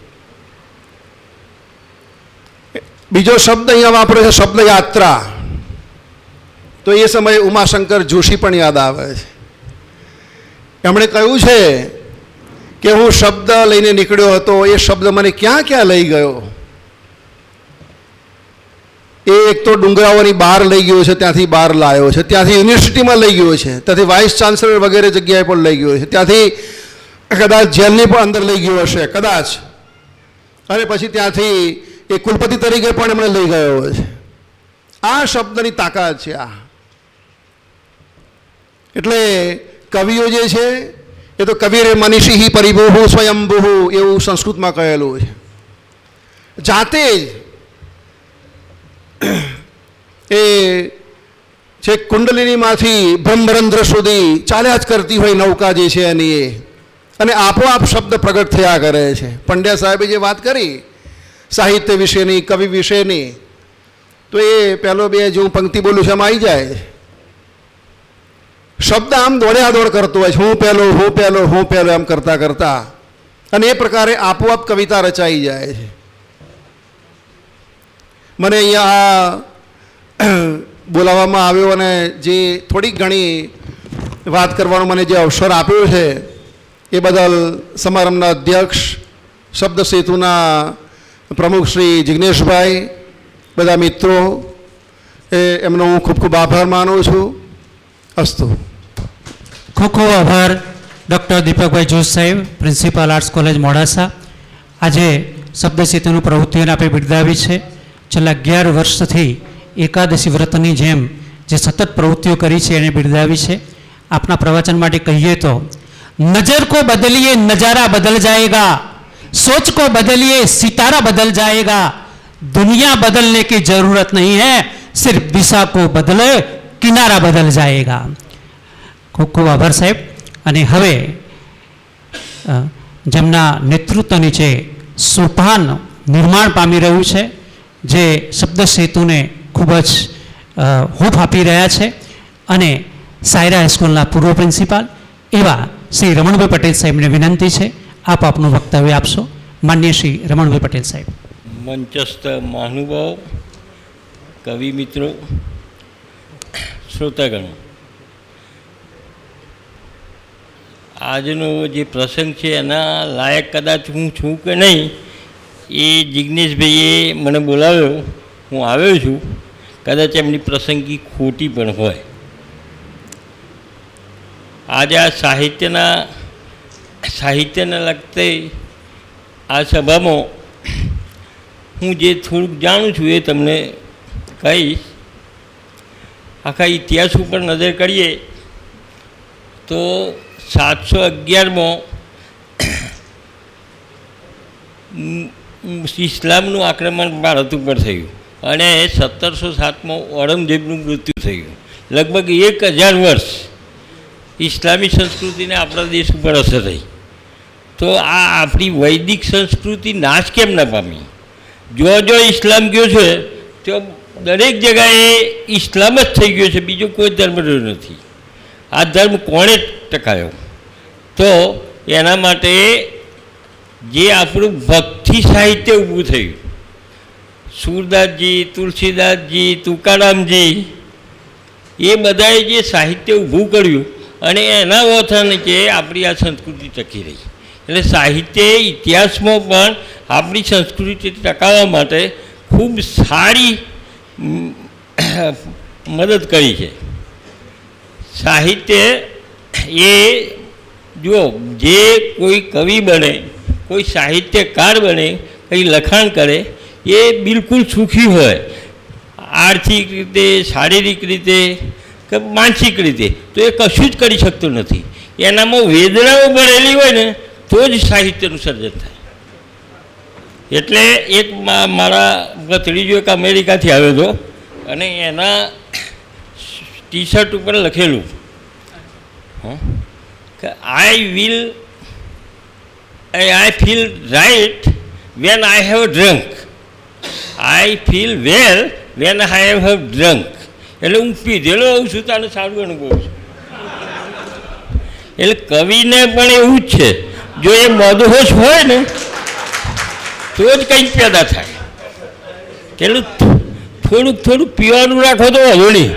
બીજો શબ્દ અહીંયા વાપરે છે શબ્દ યાત્રા. તો એ સમયે ઉમાશંકર જોશી પણ યાદ આવે છે. એમણે કહ્યું છે કે હું શબ્દ લઈને નીકળ્યો હતો, એ શબ્દ મને ક્યાં ક્યાં લઈ ગયો. એ એક તો ડુંગરાઓની બહાર લઈ ગયો છે, ત્યાંથી બહાર લાવ્યો છે, ત્યાંથી યુનિવર્સિટીમાં લઈ ગયો છે, ત્યાંથી વાઇસ ચાન્સલર વગેરે જગ્યાએ પણ લઈ ગયો છે, ત્યાંથી કદાચ જેલની પણ અંદર લઈ ગયો હશે કદાચ, અને પછી ત્યાંથી એ કુલપતિ તરીકે પણ એમણે લઈ ગયો છે. આ શબ્દની તાકાત છે આ. એટલે કવિઓ જે છે એ તો કવિરે મનીષી પરિભૂ સ્વયંભૂ એવું સંસ્કૃતમાં કહેલું છે. જાતે જ એ છે કુંડલિનીમાંથી બ્રહ્મરંધ્ર સુધી ચાલ્યા જ કરતી હોય નૌકા જે છે એની એ, અને આપોઆપ શબ્દ પ્રગટ થયા કરે છે. પંડ્યા સાહેબે જે વાત કરી સાહિત્ય વિશેની, કવિ વિશેની, તો એ પહેલો બે જે હું પંક્તિ બોલું છું એમાં આવી જાય. શબ્દ આમ દોડ્યા દોડ કરતો હોય છે, હું પહેલો હું પહેલો હું પહેલો એમ કરતા કરતા, અને એ પ્રકારે આપોઆપ કવિતા રચાઈ જાય છે. મને અહીંયા બોલાવવામાં આવ્યો અને જે થોડીક ઘણી વાત કરવાનો મને જે અવસર આપ્યો છે એ બદલ સમારંભના અધ્યક્ષ, શબ્દ સેતુના પ્રમુખ શ્રી જિગ્નેશભાઈ, બધા મિત્રો, એ એમનો હું ખૂબ ખૂબ આભાર માનું છું. અસ્તુ. ખૂબ ખૂબ આભાર ડૉક્ટર દીપકભાઈ જોશ સાહેબ, પ્રિન્સિપાલ આર્ટ્સ કોલેજ મોડાસા. આજે શબ્દ સેતુની પ્રવૃત્તિઓને આપણે બિરદાવી છે. છેલ્લા અગિયાર વર્ષથી એકાદશી વ્રતની જેમ જે સતત પ્રવૃત્તિઓ કરી છે એને બિરદાવી છે. આપના પ્રવચન માટે કહીએ તો નજર કો બદલીએ નજારા બદલ જાएगा, सोच को बदलिए सितारा बदल जाएगा, दुनिया बदलने की जरूरत नहीं है, सिर्फ दिशा को बदले किनारा बदल जाएगा. ખૂબ ખૂબ આભાર સાહેબ. અને હવે જેમના નેતૃત્વ નીચે સોપાન નિર્માણ પામી રહ્યું છે, જે શબ્દ સેતુને ખૂબ જ હૂંફ આપી રહ્યા છે, અને સાયરા હાઈસ્કૂલના પૂર્વ પ્રિન્સિપાલ એવા શ્રી રમણભાઈ પટેલ સાહેબને વિનંતી છે આપ આપનું વક્તવ્ય આપશો. માન્ય શ્રી રમણભાઈ પટેલ સાહેબ. મંચસ્થ મહાનુભાવ, કવિ મિત્રો, શ્રોતાગણો, આજનો જે પ્રસંગ છે એના લાયક કદાચ હું છું કે નહીં એ જિજ્ઞેશભાઈએ મને બોલાવ્યો, હું આવ્યો છું. કદાચ એમની પ્રસંગી ખોટી પણ હોય. આજે આ સાહિત્યના સાહિત્યને લગતી આ સભામાં હું જે થોડુંક જાણું છું એ તમને કહીશ. આખા ઇતિહાસ ઉપર નજર કરીએ તો સાતસો અગિયારમાં ઇસ્લામનું આક્રમણ ભારત ઉપર થયું અને સત્તરસો સાતમાં ઔરંગઝેબનું મૃત્યુ થયું. લગભગ એક હજાર વર્ષ ઇસ્લામી સંસ્કૃતિને આપણા દેશ ઉપર અસર થઈ. તો આ આપણી વૈદિક સંસ્કૃતિ નાશ કેમ ન પામી? જો જો ઇસ્લામ ગયો છે તો દરેક જગાએ ઇસ્લામ જ થઈ ગયો છે, બીજો કોઈ ધર્મ રહ્યો નથી. આ ધર્મ કોણે ટકાયો? તો એના માટે જે આપણું ભક્તિ સાહિત્ય ઊભું થયું, સુરદાસજી, તુલસીદાસજી, તુકારામજી, એ બધાએ જે સાહિત્ય ઊભું કર્યું અને એના વથાને કે આપણી આ સંસ્કૃતિ ટકી રહી. એટલે સાહિત્યએ ઇતિહાસમાં પણ આપણી સંસ્કૃતિ ટકાવવા માટે ખૂબ સારી મદદ કરી છે. સાહિત્ય એ જો જે કોઈ કવિ બને, કોઈ સાહિત્યકાર બને, કંઈ લખાણ કરે, એ બિલકુલ સુખી હોય, આર્થિક રીતે, શારીરિક રીતે કે માનસિક રીતે, તો એ કશું જ કરી શકતો નથી. એનામાં વેદનાઓ ભરેલી હોય ને તો જ સાહિત્યનું સર્જન થાય. એટલે એક મારા ભત્રીજો એક અમેરિકાથી આવ્યો હતો અને એના ટી શર્ટ ઉપર લખેલું કે I will I feel right when I have drunk, I feel well when I have drunk. એટલે હું પીધેલો આવું છું તાને સારું અનુભવ છું. એટલે કવિને પણ એવું જ છે, જો એ મદહોશ હોય ને તો જ કંઈક પેદા થાય. એટલે થોડુંક થોડુંક પીવાનું રાખો તો વાંધો નહીં.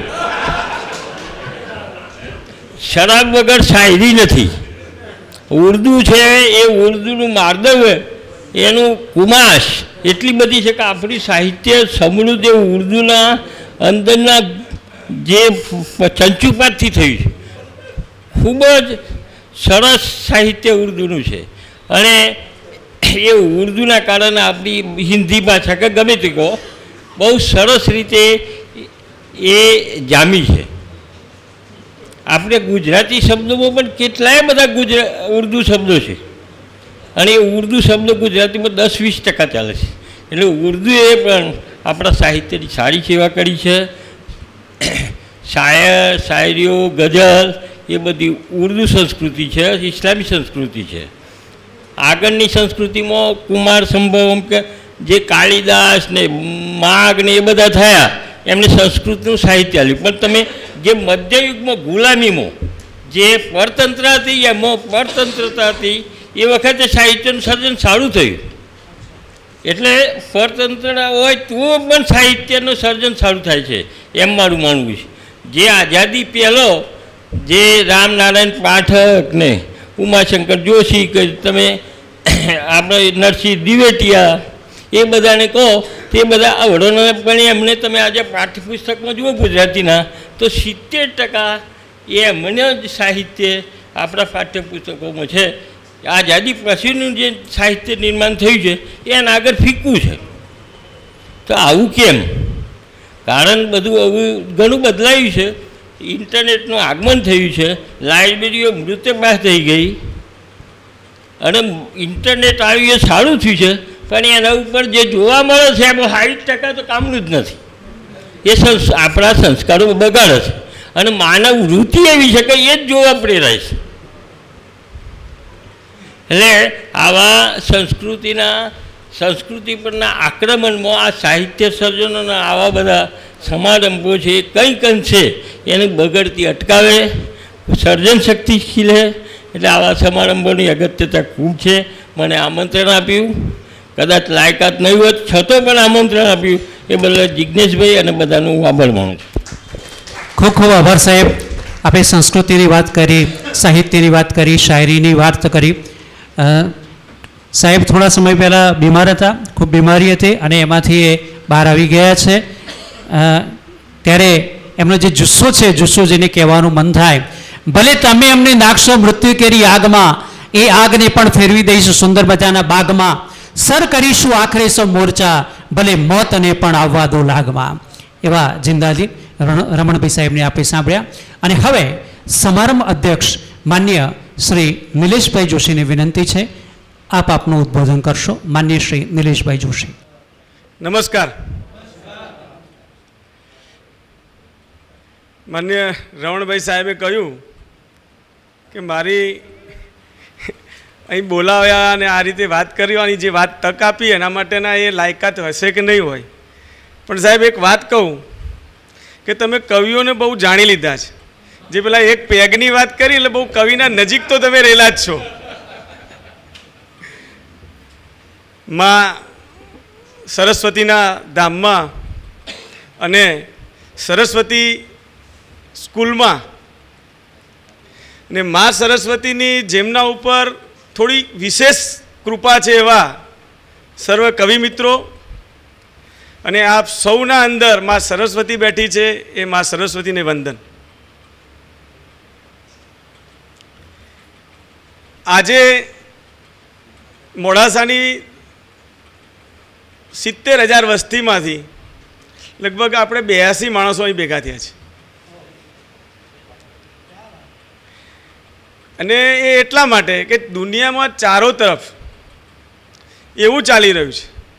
શરાબ વગર શાયરી નથી. ઉર્દુ છે એ ઉર્દુનું માર્દવ્ય, એનું કુમાશ એટલી બધી છે કે આપણી સાહિત્ય સમૃદ્ધ એ ઉર્દુના અંદરના જે ચંચુપાતથી થયું છે. ખૂબ જ સરસ સાહિત્ય ઉર્દુનું છે અને એ ઉર્દુના કારણે આપણી હિન્દી ભાષા કે ગમે તે કહો બહુ સરસ રીતે એ જામી છે. આપણે ગુજરાતી શબ્દોમાં પણ કેટલાય બધા ગુજરા ઉર્દુ શબ્દો છે અને એ ઉર્દુ શબ્દો ગુજરાતીમાં દસ વીસ ટકા ચાલે છે. એટલે ઉર્દુએ પણ આપણા સાહિત્યની સારી સેવા કરી છે. શાયર શાયરીઓ ગઝલ એ બધી ઉર્દુ સંસ્કૃતિ છે, ઇસ્લામી સંસ્કૃતિ છે. આગળની સંસ્કૃતિમાં કુમાર સંભવમ કે જે કાલિદાસ ને માગ ને એ બધા થયા એમને સંસ્કૃતનું સાહિત્ય આપ્યું. પણ તમે જે મધ્યયુગમાં ગુલામીમાં જે પરતંત્ર હતી એમાં પરતંત્રતા હતી એ વખતે સાહિત્યનું સર્જન સારું થયું. એટલે પરતંત્ર હોય તો પણ સાહિત્યનું સર્જન સારું થાય છે એમ મારું માનવું છે. જે આઝાદી પહેલો જે રામનારાયણ પાઠક ને ઉમાશંકર જોશી કે તમે આપણે નરસિંહ દિવેટિયા એ બધાને કહો તે બધા આવડોને પણ એમને તમે આજે પાઠ્યપુસ્તકમાં જુઓ ગુજરાતીના તો સિત્તેર ટકા એ એમને જ સાહિત્ય આપણા પાઠ્યપુસ્તકોમાં છે. આઝાદી પછીનું જે સાહિત્ય નિર્માણ થયું છે એના આગળ ફીકવું છે. તો આવું કેમ? કારણ બધું આવું ઘણું બદલાયું છે. ઇન્ટરનેટનું આગમન થયું છે, લાઇબ્રેરીઓ મૃત્યુપાસ થઈ ગઈ અને ઇન્ટરનેટ આવ્યું એ સારું થયું છે. પણ એના ઉપર જે જોવા મળે છે એમાં સાઠ ટકા તો કામનું જ નથી. એ સંસ આપણા સંસ્કારો બગાડે છે અને માનવ વૃત્તિ એવી છે કે એ જ જોવા પ્રેરાય છે. એટલે આવા સંસ્કૃતિના સંસ્કૃતિ પરના આક્રમણમાં આ સાહિત્ય સર્જનોના આવા બધા સમારંભો છે એ કંઈક અંશે એને બગડતી અટકાવે, સર્જન શક્તિ ખીલે. એટલે આવા સમારંભોની અગત્યતા ખૂબ છે. મને આમંત્રણ આપ્યું, કદાચ લાયકાત નહીં હોત છતાં પણ આમંત્રણ આપ્યું એ બદલ જિજ્ઞેશભાઈ અને બધાનું હું આભાર માનું છું. ખૂબ ખૂબ આભાર સાહેબ. આપણે સંસ્કૃતિની વાત કરી, સાહિત્યની વાત કરી, શાયરીની વાત કરી. સાહેબ થોડા સમય પહેલાં બીમાર હતા, ખૂબ બીમારી હતી અને એમાંથી એ બહાર આવી ગયા છે. ત્યારે એમનો જે જુસ્સો છે, જુસ્સો જેને કહેવાનું મન થાય, ભલે તમે એમને નાખશો મૃત્યુ કેરી આગમાં, એ આગને પણ ફેરવી દઈશું સુંદર મજાના બાગમાં. સર કરીશું આખરે સૌ મોરચા, ભલે મોતને પણ આવવા દો લાગમાં. એવા જિંદાજી રમણભાઈ સાહેબને આપણે સાંભળ્યા. અને હવે સમારંભ અધ્યક્ષ માન્ય શ્રી નિલેશભાઈ જોશીને વિનંતી છે, આપ આપનું ઉદ્બોધન કરશો. માન્ય શ્રી નિલેશભાઈ જોશી. નમસ્કાર. માન્ય રમણભાઈ સાહેબે કહ્યું કે મારી અહીં બોલાવ્યા અને આ રીતે વાત કરવાની જે વાત તક આપી એના માટેના એ લાયકાત હશે કે નહીં હોય. પણ સાહેબ એક વાત કહું કે તમે કવિઓને બહુ જાણી લીધા છે. જે પેલા એક પેગની વાત કરી એટલે બહુ કવિના નજીક તો તમે રહેલા જ છો. માં સરસ્વતીના ધામમાં અને સરસ્વતી સ્કૂલમાં ને મા સરસ્વતીની જેમના ઉપર થોડી વિશેષ કૃપા છે એવા સર્વ કવિ મિત્રો અને આપ સૌના અંદર મા સરસ્વતી બેઠી છે એ મા સરસ્વતીને વંદન. આજે મોડાસાની સિત્તેર હજાર વસ્તીમાંથી લગભગ આપણે બ્યાસી માણસો અહીં ભેગા થયા છે. અને એ એટલા માટે કે દુનિયામાં ચારો તરફ એવું ચાલી રહ્યું છે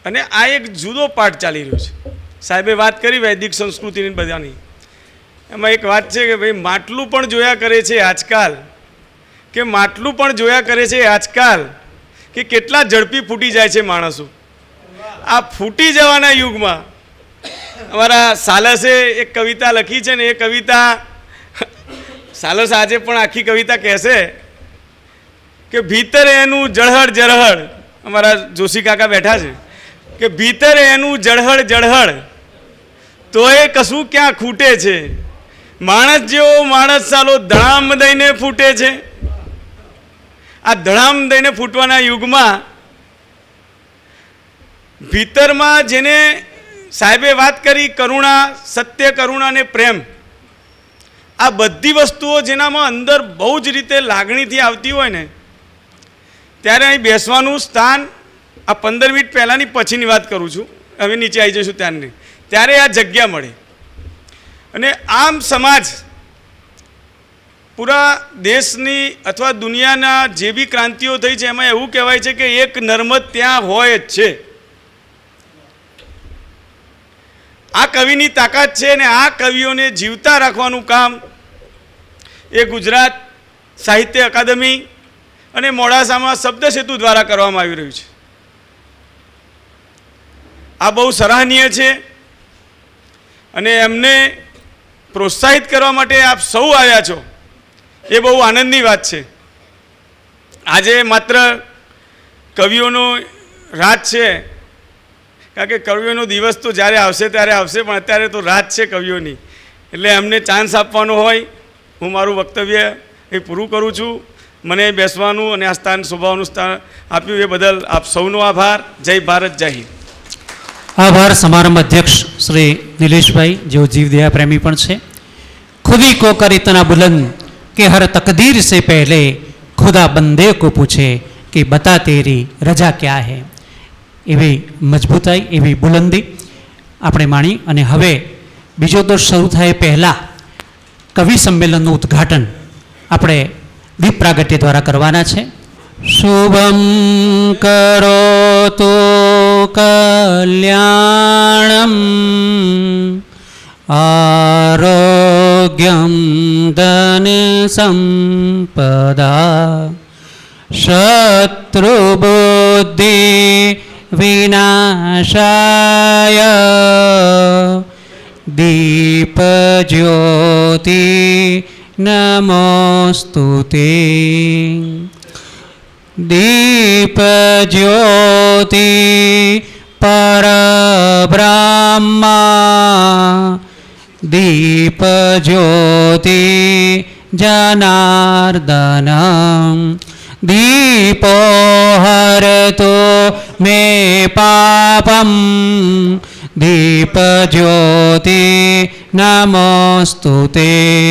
અને આ એક જુદો પાઠ ચાલી રહ્યો છે. સાહેબે વાત કરી વૈદિક સંસ્કૃતિની બધાની, એમાં એક વાત છે કે ભાઈ માટલું પણ જોયા કરે છે આજકાલ, કે માટલું પણ જોયા કરે છે આજકાલ કે કેટલા ઝડપી ફૂટી જાય છે માણસો. આ ફૂટી જવાના યુગમાં અમારા સાલસે એક કવિતા લખી છે ને, એ કવિતા સાલસ આજે પણ આખી કવિતા કહેશે કે ભીતર એનું જળહળ જળહળ, અમારા જોશી કાકા બેઠા છે, કે ભીતર એનું જળહળ જળહળ તો એ કશું ક્યાં ખૂટે છે, માણસ જેવો માણસ સાલો ધડામ દઈને ફૂટે છે. આ ધડામ દઈને ફૂટવાના યુગમાં ભીતરમાં જેને સાહેબે વાત કરી કરુણા, સત્ય, કરુણા અને પ્રેમ, આ બધી વસ્તુઓ જેનામાં અંદર બહુ જ રીતે લાગણીથી આવતી હોય ને, ત્યારે અહીં બેસવાનું સ્થાન, આ પંદર મિનિટ પહેલાંની પછીની વાત કરું છું, હવે નીચે આવી જઈશું ત્યારની, ત્યારે આ જગ્યા મળે. અને આમ સમાજ પૂરા દેશની અથવા દુનિયાના જે બી ક્રાંતિઓ થઈ છે એમાં એવું કહેવાય છે કે એક નર્મદ ત્યાં હોય જ છે. આ કવિની તાકાત છે અને આ કવિઓને જીવતા રાખવાનું કામ એ ગુજરાત સાહિત્ય અકાદમી અને મોડાસામાં શબ્દસેતુ દ્વારા કરવામાં આવી રહ્યું છે. આ બહુ સરાહનીય છે અને એમને પ્રોત્સાહિત કરવા માટે આપ સૌ આવ્યા છો એ બહુ આનંદની વાત છે. આજે માત્ર કવિઓનો રાત છે, કારણ કે કવિઓનો દિવસ તો જ્યારે આવશે ત્યારે આવશે, પણ અત્યારે તો રાત છે કવિઓની, એટલે એમને ચાન્સ આપવાનો હોય. હું મારું વક્તવ્ય એ પૂરું કરું છું. મને બેસવાનું અને આ સ્થાન શોભાવાનું સ્થાન આપ્યું એ બદલ આપ સૌનો આભાર. જય ભારત, જય હિન્દ. આભાર સમારંભ અધ્યક્ષ શ્રી નિલેશભાઈ, જેઓ જીવદયા પ્રેમી પણ છે. ખુદી કો કર ઇતના બુલંદ કે હર તકદીર સે પહેલે ખુદા બંદે કો પૂછે કે બતા તેરી રજા ક્યા હૈ. એવી મજબૂતાઈ, એવી બુલંદી આપણે માણી. અને હવે બીજો દોર શરૂ થાય પહેલાં કવિ સંમેલનનું ઉદ્ઘાટન આપણે દીપ પ્રાગટ્ય દ્વારા કરવાના છે. શુભમ કરોતુ કલ્યાણમ આરોગ્યમ ધન સંપદા શત્રુબુદ્ધિ વિનાશાય દીપજ્યોતિ નમોસ્તુતે. દીપજ્યોતિ પરબ્રહ્મા દીપજ્યોતિ જનાર્દનમ દીપો હરતો મે પાપમ દીપજ્યોતિ નમોસ્તુતે.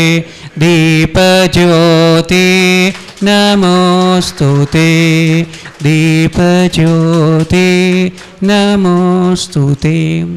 દીપજ્યોતિ નમોસ્તુતે. દીપજ્યોતિ નમોસ્તુતે.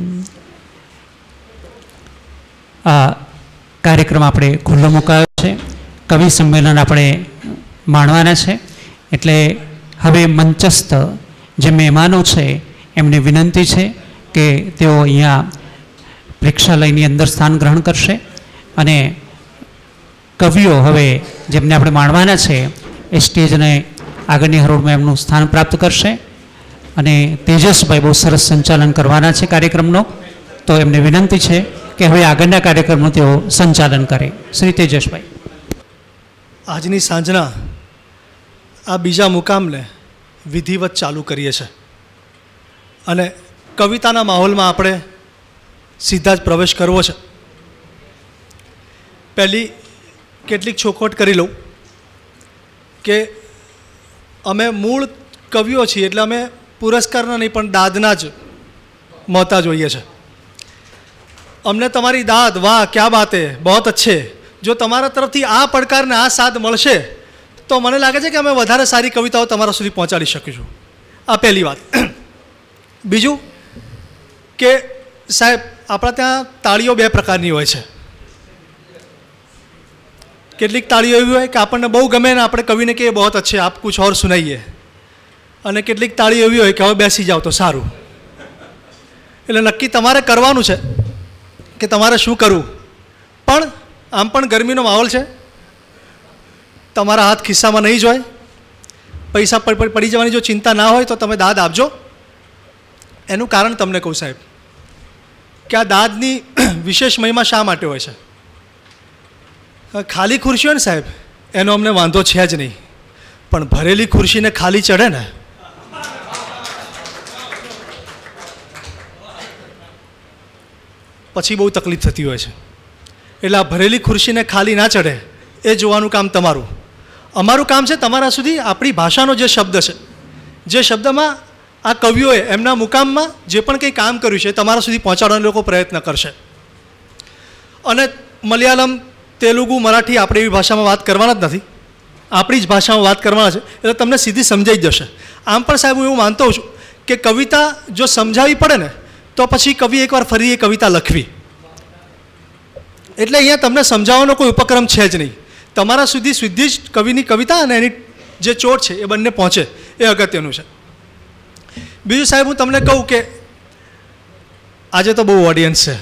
આ કાર્યક્રમ આપણે ખુલ્લો મુકાયો છે. કવિ સંમેલન આપણે માણવાના છે. એટલે હવે મંચસ્થ જે મહેમાનો છે એમને વિનંતી છે કે તેઓ અહીંયા પ્રેક્ષાલયની અંદર સ્થાન ગ્રહણ કરશે અને કવિઓ હવે જેમને આપણે માણવાના છે એ સ્ટેજને આગળની હરોળમાં એમનું સ્થાન પ્રાપ્ત કરશે. અને તેજસભાઈ બહુ સરસ સંચાલન કરવાના છે કાર્યક્રમનો, તો એમને વિનંતી છે કે હવે આગળના કાર્યક્રમનું તેઓ સંચાલન કરે. શ્રી તેજસભાઈ. આજની સાંજના આ બીજા મુકામને વિધિવત ચાલુ કરીએ છીએ અને કવિતાના માહોલમાં આપણે સીધા જ પ્રવેશ કરવો છે. પહેલી કેટલીક ચોખવટ કરી લઉં કે અમે મૂળ કવિઓ છીએ એટલે અમે પુરસ્કારના નહીં પણ દાદના જ મોહતા જોઈએ છે. અમને તમારી દાદ, વાહ ક્યા બાત હે, બહોત અચ્છે, જો તમારા તરફથી આ પડકારને આ સાથ મળશે તો મને લાગે છે કે અમે વધારે સારી કવિતાઓ તમારા સુધી પહોંચાડી શકીશું. આ પહેલી વાત. બીજું કે સાહેબ, આપણા ત્યાં તાળીઓ બે પ્રકારની હોય છે. કેટલીક તાળીઓ એવી હોય કે આપણને બહુ ગમે ને આપણે કવિને કહીએ બહુ અચ્છે, આપ કુછ ઓર સુનાઈએ. અને કેટલીક તાળીઓ એવી હોય કે હવે બેસી જાઓ તો સારું. એટલે નક્કી તમારે કરવાનું છે કે તમારે શું કરવું. પણ આમ પણ ગરમીનો માહોલ છે, તમારા હાથ ખિસ્સામાં નહીં જ હોય, પૈસા પડી જવાની જો ચિંતા ના હોય તો તમે દાદ આપજો. એનું કારણ તમને કહું સાહેબ કે આ દાદની વિશેષ મહિમા શા માટે હોય છે. ખાલી ખુરશી હોય ને સાહેબ એનો અમને વાંધો છે જ નહીં, પણ ભરેલી ખુરશીને ખાલી ચડે ને પછી બહુ તકલીફ થતી હોય છે. એટલે આ ભરેલી ખુરશીને ખાલી ના ચડે એ જોવાનું કામ તમારું. અમારું કામ છે તમારા સુધી આપણી ભાષાનો જે શબ્દ છે, જે શબ્દમાં આ કવિઓએ એમના મુકામમાં જે પણ કંઈ કામ કર્યું છે તમારા સુધી પહોંચાડવાનો લોકો પ્રયત્ન કરશે. અને મલયાલમ, તેલુગુ, મરાઠી આપણે એવી ભાષામાં વાત કરવાના જ નથી, આપણી જ ભાષામાં વાત કરવાના છે, એટલે તમને સીધી સમજાઈ જ જશે. આમ પણ સાહેબ હું એવું માનતો છું કે કવિતા જો સમજાવવી પડે ને તો પછી કવિ એકવાર ફરી એ કવિતા લખવી. એટલે અહીંયા તમને સમજાવવાનો કોઈ ઉપક્રમ છે જ નહીં. તમારા સુધી સીધી જ કવિની કવિતા અને એની જે ચોટ છે એ બંને પહોંચે એ અગત્યનું છે. બીજું સાહેબ હું તમને કહું કે આજે તો બહુ ઓડિયન્સ છે,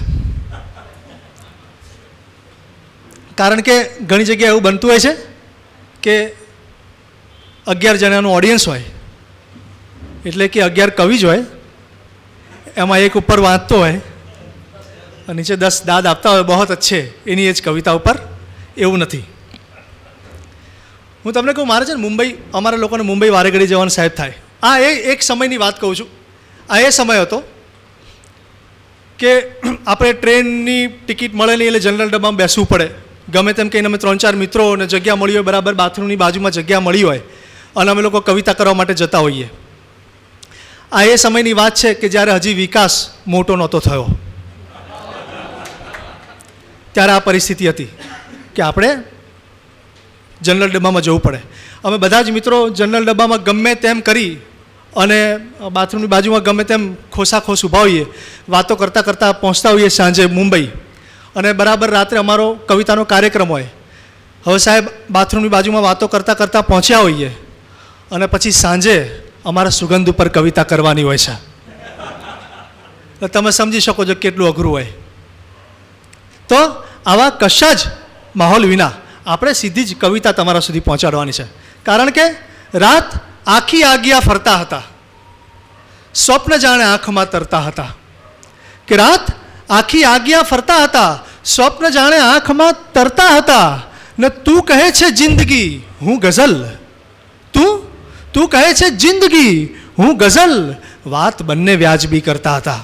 કારણ કે ઘણી જગ્યાએ એવું બનતું હોય છે કે અગિયાર જણાનું ઓડિયન્સ હોય એટલે કે અગિયાર કવિ જ હોય, એમાં એક ઉપર વાંચતો હોય અને નીચે દસ દાદ આપતા હોય બહોત અચ્છે એની એ જ કવિતા ઉપર. એવું નથી. હું તમને કહું મારે છે ને મુંબઈ, અમારા લોકોને મુંબઈ વારે ઘડી જવાનું સાહેબ થાય. આ એ એક સમયની વાત કહું છું. આ એ સમય હતો કે આપણે ટ્રેનની ટિકિટ મળે નહીં એટલે જનરલ ડબ્બામાં બેસવું પડે. ગમે તેમ કહીને અમે ત્રણ ચાર મિત્રો અને જગ્યા મળી હોય, બરાબર બાથરૂમની બાજુમાં જગ્યા મળી હોય અને અમે લોકો કવિતા કરવા માટે જતા હોઈએ. આ એ સમયની વાત છે કે જ્યારે હજી વિકાસ મોટો નહોતો થયો, ત્યારે આ પરિસ્થિતિ હતી કે આપણે જનરલ ડબ્બામાં જવું પડે. અમે બધા જ મિત્રો જનરલ ડબ્બામાં ગમે તેમ કરી અને બાથરૂમની બાજુમાં ગમે તેમ ખોસાખોસ ઊભા હોઈએ, વાતો કરતાં કરતાં પહોંચતા હોઈએ સાંજે મુંબઈ. અને બરાબર રાત્રે અમારો કવિતાનો કાર્યક્રમ હોય. હવે સાહેબ બાથરૂમની બાજુમાં વાતો કરતાં કરતાં પહોંચ્યા હોઈએ અને પછી સાંજે અમારા સુગંધ ઉપર કવિતા કરવાની હોય છે. તો તમે સમજી શકો છો કેટલું અઘરું હોય. તો આવા કશા જ માહોલ વિના આપણે સીધી જ કવિતા તમારા સુધી પહોંચાડવાની છે. કારણ કે રાત આખી આગિયા ફરતા હતા, સ્વપ્ન જાણે આંખમાં તરતા હતા. કે રાત આખી આગિયા ફરતા હતા, સ્વપ્ન જાણે આંખમાં તરતા હતા. ને તું કહે છે જિંદગી હું ગઝલ, તું તું કહે છે જિંદગી હું ગઝલ, વાત બંને વ્યાજબી કરતા હતા.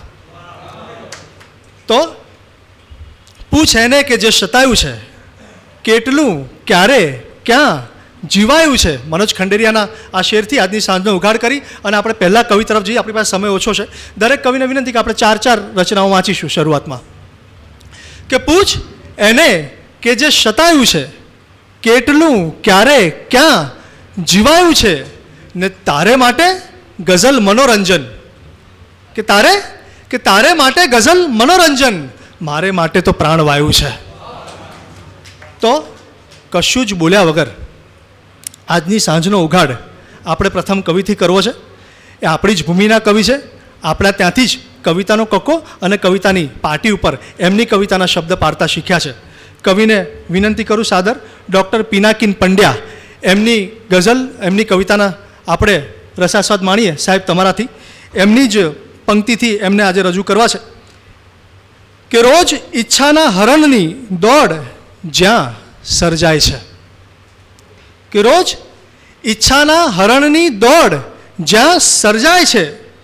તો પૂછ એને કે જે સતાયું છે, કેટલું ક્યારે ક્યાં જીવાયું છે. મનોજ ખંડેરિયાના આ શેરથી આજની સાંજનો ઉઘાડ કરી અને આપણે પહેલાં કવિ તરફ જઈએ. આપણી પાસે સમય ઓછો છે. દરેક કવિને વિનંતી કે આપણે ચાર ચાર રચનાઓ વાંચીશું શરૂઆતમાં. કે પૂછ એને કે જે સતાયું છે, કેટલું ક્યારે ક્યાં જીવાયું છે. ને તારે માટે ગઝલ મનોરંજન, કે તારે કે તારે માટે ગઝલ મનોરંજન, મારે માટે તો પ્રાણવાયુ છે. તો કશું જ બોલ્યા વગર આજની સાંજનો ઉઘાડ આપણે પ્રથમ કવિથી કરવો છે. એ આપણી જ ભૂમિના કવિ છે. આપણા ત્યાંથી જ કવિતાનો કક્કો અને કવિતાની પાટી ઉપર એમની કવિતાના શબ્દ પાડતા શીખ્યા છે. કવિને વિનંતી કરું સાદર, ડૉક્ટર પિનાકિન પંડ્યા, એમની ગઝલ, એમની કવિતાના આપણે રસાસ્વાદ માણીએ સાહેબ તમારાથી. એમની જ પંક્તિથી એમને આજે રજૂ કરવા છે. કે રોજ ઈચ્છાના હરણની દોડ જ્યાં સર્જાય છે, કે રોજ ઈચ્છાના હરણની દોડ જ્યાં સર્જાય છે.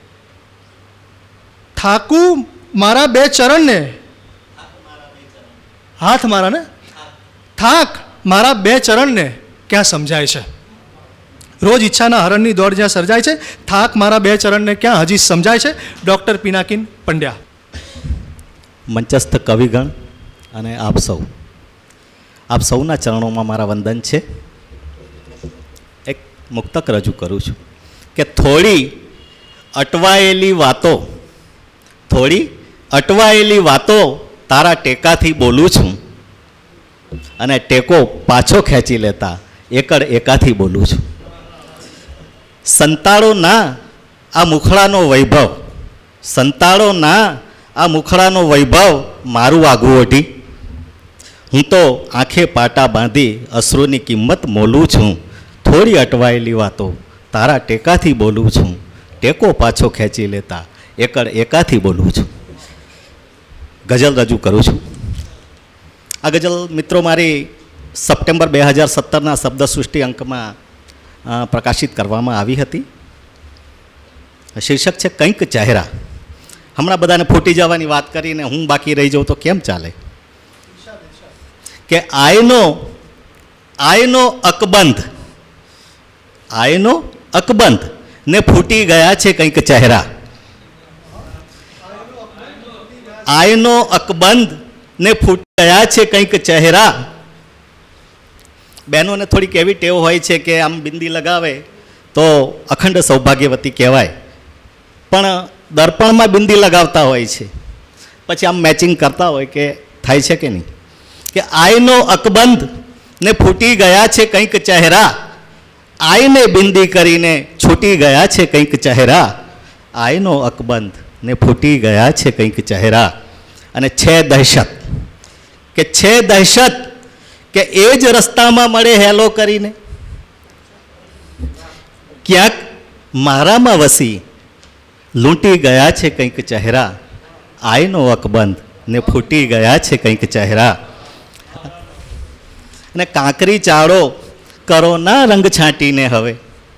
થાકું મારા બે ચરણને, હાથ મારા ને થાક મારા બે ચરણને ક્યાં સમજાય છે. રોજ ઈચ્છાના હરણની દોડ જ્યાં સર્જાય છે, થાક મારા બે ચરણને ક્યાં હજી સમજાય છે. ડૉક્ટર પિનાકિન પંડ્યા. મંચસ્થ કવિગણ અને આપ સૌ, આપ સૌના ચરણોમાં મારા વંદન છે. એક મુક્તક રજૂ કરું છું કે થોડી અટવાયેલી વાતો, થોડી અટવાયેલી વાતો તારા ટેકાથી બોલું છું, અને ટેકો પાછો ખેંચી લેતા એકડ એકાથી બોલું છું. સંતાડો ના આ મુખડાનો વૈભવ, સંતાડો ના આ મુખડાનો વૈભવ મારું આગું ઓઢી, હું તો આંખે પાટા બાંધી અશ્રુની કિંમત મોલું છું, થોડી અટવાયેલી વાતો તારા ટેકાથી બોલું છું, ટેકો પાછો ખેંચી લેતા એકડ એકાથી બોલું છું. ગઝલ રજૂ કરું છું. આ ગઝલ મિત્રો મારી સપ્ટેમ્બર બે હજાર સત્તરના શબ્દસૃષ્ટિ અંકમાં પ્રકાશિત કરવામાં આવી હતી. શીર્ષક છે કંઈક ચહેરા. હમણાં બધાને ફૂટી જવાની વાત કરીને હું બાકી રહી જાઉં તો કેમ ચાલે? કે આયનો આયનો અકબંધ આયનો અકબંધ ને ફૂટી ગયા છે કંઈક ચહેરા. આયનો અકબંધ ને ફૂટી ગયા છે કંઈક ચહેરા. બહેનોને થોડીક એવી ટેવ હોય છે કે આમ બિંદી લગાવે તો અખંડ સૌભાગ્યવતી કહેવાય, પણ દર્પણમાં બિંદી લગાવતા હોય છે, પછી આમ મેચિંગ કરતા હોય કે થાય છે કે નહીં. કે આયનો અકબંધ ને ફૂટી ગયા છે કંઈક ચહેરા, આયને બિંદી કરીને છૂટી ગયા છે કંઈક ચહેરા. આયનો અકબંધ ને ફૂટી ગયા છે કંઈક ચહેરા. અને છે દહેશત, કે છે દહેશત કે એ જ રસ્તામાં મળે હેલો કરીને, ક્યાંક મારામાં વસી લૂંટી ગયા છે કંઈક ચહેરા. આયનો અકબંધ ને ફૂટી ગયા છે કંઈક ચહેરા. અને કાંકરી ચાળો કરો ના રંગ છાંટીને હવે,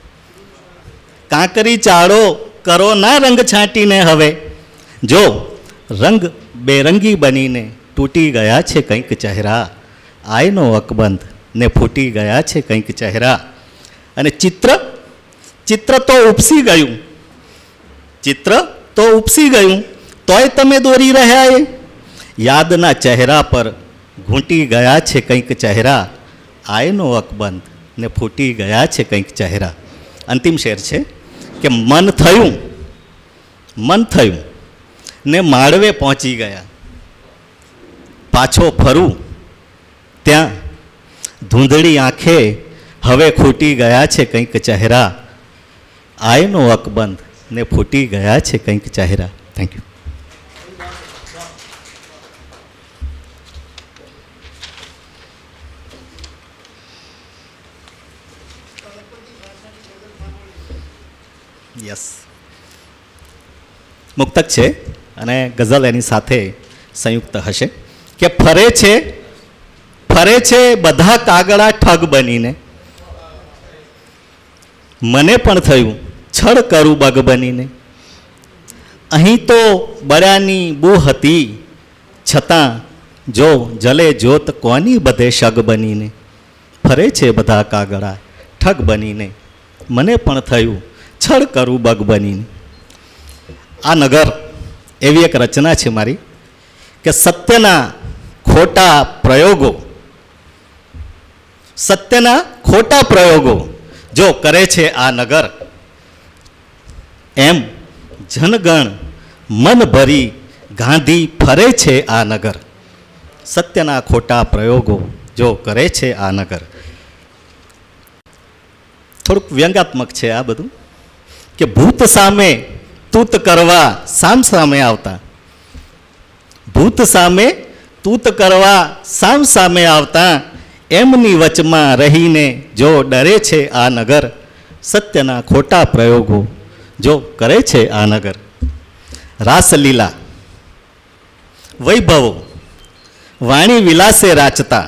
કાંકરી ચાળો કરો ના રંગ છાંટીને હવે, જો રંગ બેરંગી બનીને તૂટી ગયા છે કંઈક ચહેરા. આયનો અકબંધ ને ફૂટી ગયા છે કંઈક ચહેરા. અને ચિત્ર ચિત્ર તો ઉપસી ગયું, ચિત્ર તો ઉપસી ગયું તોય તમે દોરી રહ્યા એ, યાદના ચહેરા પર ઘૂંટી ગયા છે કંઈક ચહેરા. આયનો અકબંધ ને ફૂટી ગયા છે કંઈક ચહેરા. અંતિમ શેર છે કે મન થયું મન થયું ને માળવે પહોંચી ગયા, પાછો ફરું ત્યાં ધૂંધળી આંખે હવે ખૂટી ગયા છે કંઈક ચહેરા. આયનો અકબંધ ને ફૂટી ગયા છે કંઈક ચહેરા. Thank you. યસ, મુક્તક છે અને ગઝલ એની સાથે સંયુક્ત હશે. કે ફરે છે ફરે છે બધા કાગડા ઠગ બનીને, મને પણ થયું છળ કરું બગ બનીને. અહીં તો બળ્યાની બુ હતી છતાં જો જલે જોત કોની બધે શગ બનીને. ફરે છે બધા કાગડા ઠગ બનીને, મને પણ થયું છળ કરું બગ બનીને. આ નગર એવી એક રચના છે મારી કે સત્યના ખોટા પ્રયોગો સત્યના ખોટા પ્રયોગો જો કરે છે આ નગર, એમ જનગણ મન ભરી ગાંધી ફરે છે આ નગર. સત્યના ખોટા પ્રયોગો જો કરે છે આ નગર. થોડુંક વ્યંગાત્મક છે આ બધું કે ભૂત સામે તૂત કરવા સામ સામે આવતા, ભૂત સામે તૂત કરવા સામ સામે આવતા, એમની વચમાં રહીને જો ડરે છે આ નગર. સત્યના ખોટા પ્રયોગો જો કરે છે આ નગર. રાસલીલા વૈભવો વાણી વિલાસે રાચતા,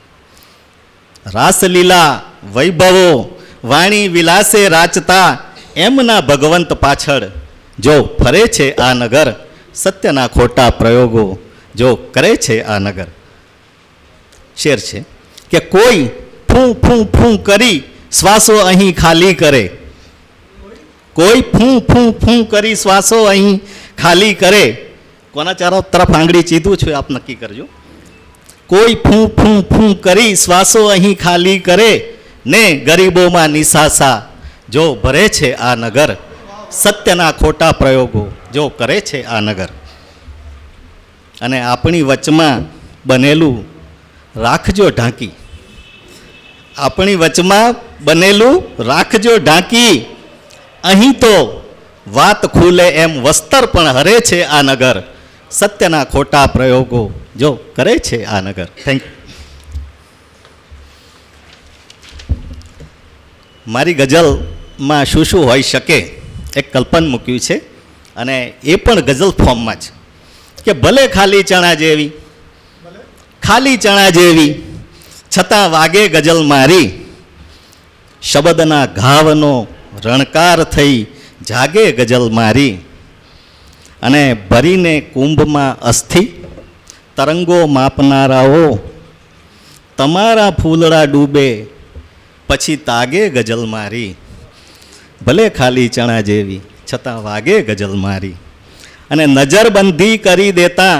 રાસલીલા વૈભવો વાણી વિલાસે રાચતા, એમના ભગવંત પાછળ જો ફરે છે આ નગર. સત્યના ખોટા પ્રયોગો જો કરે છે આ નગર. શેર છે કે કોઈ ફૂં ફૂં ફૂં કરી શ્વાસો અહીં ખાલી કરે, કોઈ ફૂં ફૂં ફૂં કરી શ્વાસો અહીં ખાલી કરે. કોના ચારો તરફ આંગળી ચીધું છું આપ નક્કી કરજો. કોઈ ફૂં ફૂં ફૂં કરી શ્વાસો અહીં ખાલી કરે ને ગરીબોમાં નિસાસા જો ભરે છે આ નગર. સત્યના ખોટા પ્રયોગો જો કરે છે આ નગર. અને આપણી વચમાં બનેલું રાખજો ઢાંકી, આપણી વચમાં બનેલું રાખજો ઢાંકી, અહીં તો વાત ખુલે એમ વસ્તર પણ હરે છે આ નગર. સત્યના ખોટા પ્રયોગો જો કરે છે આ નગર. Thank you. મારી ગઝલમાં શું શું હોઈ શકે એક કલ્પન મૂક્યું છે અને એ પણ ગઝલ ફોર્મમાં જ કે ભલે ખાલી ચણા જેવી ખાલી ચણા જેવી છતાં વાગે ગઝલ મારી, શબ્દના ઘાવનો રણકાર થઈ જાગે ગઝલ મારી. અને ભરીને કુંભમાં અસ્થિ તરંગો માપનારાઓ, તમારા ફૂલડા ડૂબે પછી તાગે ગઝલ મારી. ભલે ખાલી ચણા જેવી છતાં વાગે ગઝલ મારી. અને નજરબંધી કરી દેતા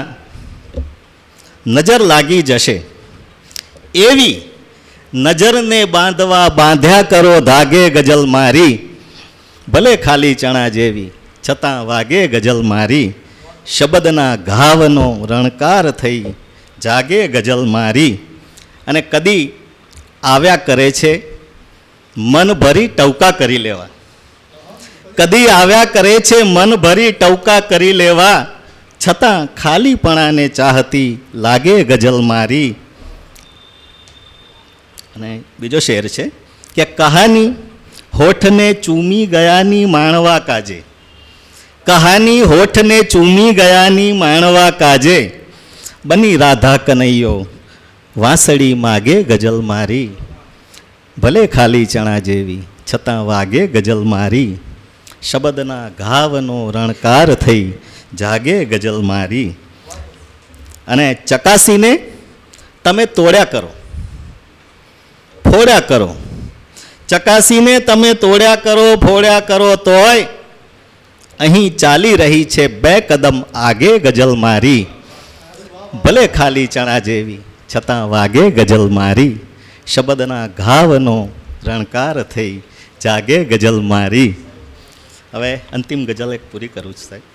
નજર લાગી જશે એવી નજરને બાંધવા બાંધ્યા કરો ધાગે ગઝલ મારી. ભલે ખાલી ચણા જેવી છતાં વાગે ગઝલ મારી, શબ્દના ઘાવનો રણકાર થઈ જાગે ગઝલ મારી. અને કદી આવ્યા કરે છે મન ભરી ટવકા કરી લેવા, કદી આવ્યા કરે છે મન ભરી ટવકા કરી લેવા, છતાં ખાલીપણાને ચાહતી લાગે ગઝલ મારી. અને બીજો શેર છે કે કહાની હોઠને ચૂમી ગયાની માણવા કાજે, કહાની હોઠને ચૂમી ગયાની માણવા કાજે, બની રાધા કનૈયો વાંસળી માગે ગઝલ મારી. ભલે ખાલી ચણા જેવી છતાં વાગે ગઝલ મારી, શબ્દના ઘાવનો રણકાર થઈ જાગે ગઝલ મારી. અને ચકાસીને તમે તોડ્યા કરો ફોડ્યા કરો, ચકાસીને તમે તોડ્યા કરો ફોડ્યા કરો તોય અહીં ચાલી રહી છે બે કદમ આગે ગઝલ મારી. ભલે ખાલી ચણા જેવી છતાં વાગે ગઝલ મારી, શબ્દના ઘાવનો રણકાર થઈ જાગે ગઝલ મારી. હવે અંતિમ ગઝલ એક પૂરી કરું છું સાહેબ.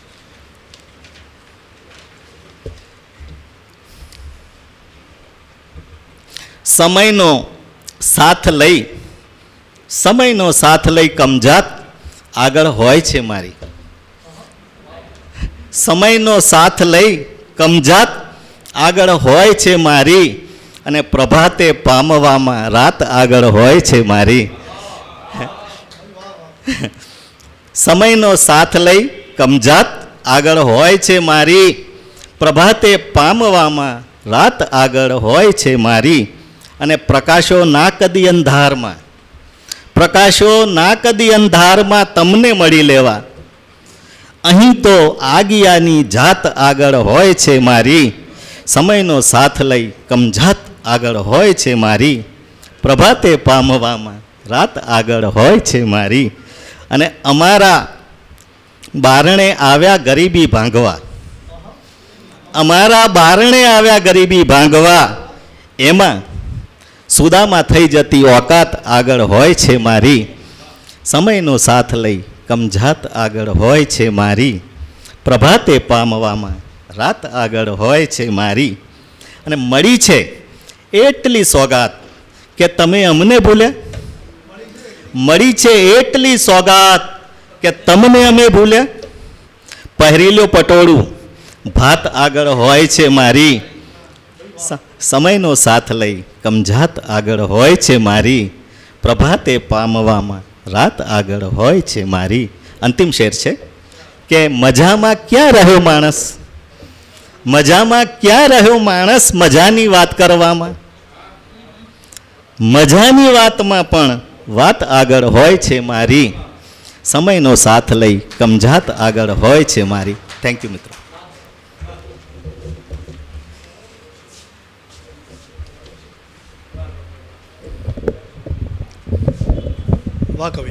સમયનો સાથ લઈ સમયનો સાથ લઈ કમજાત આગળ હોય છે મારી. સમયનો સાથ લઈ કમજાત આગળ હોય છે મારી, અને પ્રભાતે પામવામાં રાત આગળ હોય છે મારી. સમયનો સાથ લઈ કમજાત આગળ હોય છે મારી, પ્રભાતે પામવામાં રાત આગળ હોય છે મારી. અને પ્રકાશો ના કદી અંધારમાં પ્રકાશો ના કદી અંધારમાં તમને મળી લેવા, અહીં તો આગિયાની જાત આગળ હોય છે મારી. સમયનો સાથ લઈ કમજાત આગળ હોય છે મારી, પ્રભાતે પામવામાં રાત આગળ હોય છે મારી. અને અમારા બારણે આવ્યા ગરીબી ભાંગવા, અમારા બારણે આવ્યા ગરીબી ભાંગવા, એમાં સુદામાં થઈ જતી ઓકાત આગળ હોય છે મારી. સમયનો સાથ લઈ કમજાત આગળ હોય છે મારી, પ્રભાતે પામવામાં રાત આગળ હોય છે મારી. અને મળી છે એટલી સોગાત કે તમે અમને ભૂલ્યા, મળી છે એટલી સોગાત કે તમને અમે ભૂલ્યા. પહેરી લો પટોળું ભાત આગળ હોય છે મારી, સમયનો સાથ લઈ કમજાત આગળ હોય છે મારી, પ્રભાતે પામવામાં રાત આગળ હોય છે મારી. અંતિમ શેર છે કે મજામાં ક્યાં રહ્યો માણસ, મજામાં ક્યાં રહ્યો માણસ મજાની વાત કરવામાં, મજાની વાતમાં પણ વાત આગળ હોય છે મારી. સમયનો સાથ લઈ કમજાત આગળ હોય છે મારી. થેન્ક યુ મિત્રો. વાહ કવિ.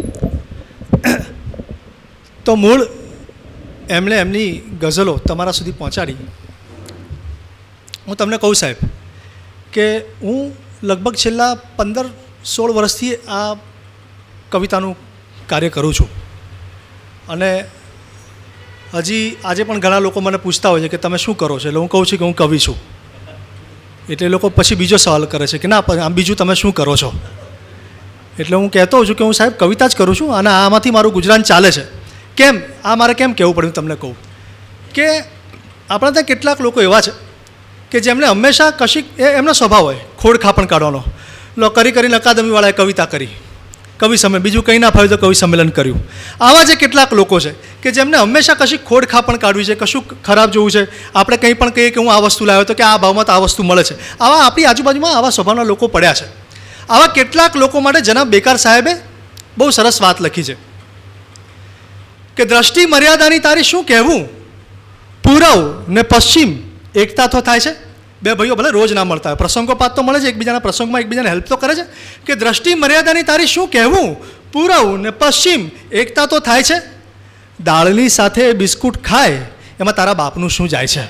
તો મૂળ એમણે એમની ગઝલો તમારા સુધી પહોંચાડી. હું તમને કહું સાહેબ કે હું લગભગ છેલ્લા પંદર સોળ વર્ષથી આ કવિતાનું કાર્ય કરું છું. અને હજી આજે પણ ઘણા લોકો મને પૂછતા હોય છે કે તમે શું કરો છો, એટલે હું કહું છું કે હું કવિ છું. એટલે એ લોકો પછી બીજો સવાલ કરે છે કે ના આમ બીજું તમે શું કરો છો. એટલે હું કહેતો હોઉં છું કે હું સાહેબ કવિતા જ કરું છું અને આમાંથી મારું ગુજરાન ચાલે છે. કેમ આ મારે કેમ કહેવું પડ્યું તમને કહું કે આપણા ત્યાં કેટલાક લોકો એવા છે કે જેમને હંમેશા કશીક એ એમનો સ્વભાવ હોય ખોડખાપણ કાઢવાનો. લો કરી કરીને અકાદમીવાળાએ કવિતા કરી, કવિ સંમેલન, બીજું કંઈ ના ફાવ્યું તો કવિ સંમેલન કર્યું. આવા જે કેટલાક લોકો છે કે જેમને હંમેશા કશી ખોડખાપણ કાઢવી છે, કશું ખરાબ જોવું છે. આપણે કંઈ પણ કહીએ કે હું આ વસ્તુ લાવ્યો તો કે આ ભાવમાં તો આ વસ્તુ મળે છે. આવા આપણી આજુબાજુમાં આવા સ્વભાવના લોકો પડ્યા છે. આવા કેટલાક લોકો માટે જનાબ બેકાર સાહેબે બહુ સરસ વાત લખી છે કે દ્રષ્ટિ મર્યાદાની તારી શું કહેવું, પૂર્વ ને પશ્ચિમ એકતા તો થાય છે. બે ભાઈઓ ભલે રોજ ના મળતા હોય, પ્રસંગોપાત તો મળે છે, એકબીજાના પ્રસંગમાં એકબીજાને હેલ્પ તો કરે છે. કે દ્રષ્ટિ મર્યાદાની તારી શું કહેવું, પૂર્વ ને પશ્ચિમ એકતા તો થાય છે. દાળની સાથે બિસ્કુટ ખાય એમાં તારા બાપનું શું જાય છે.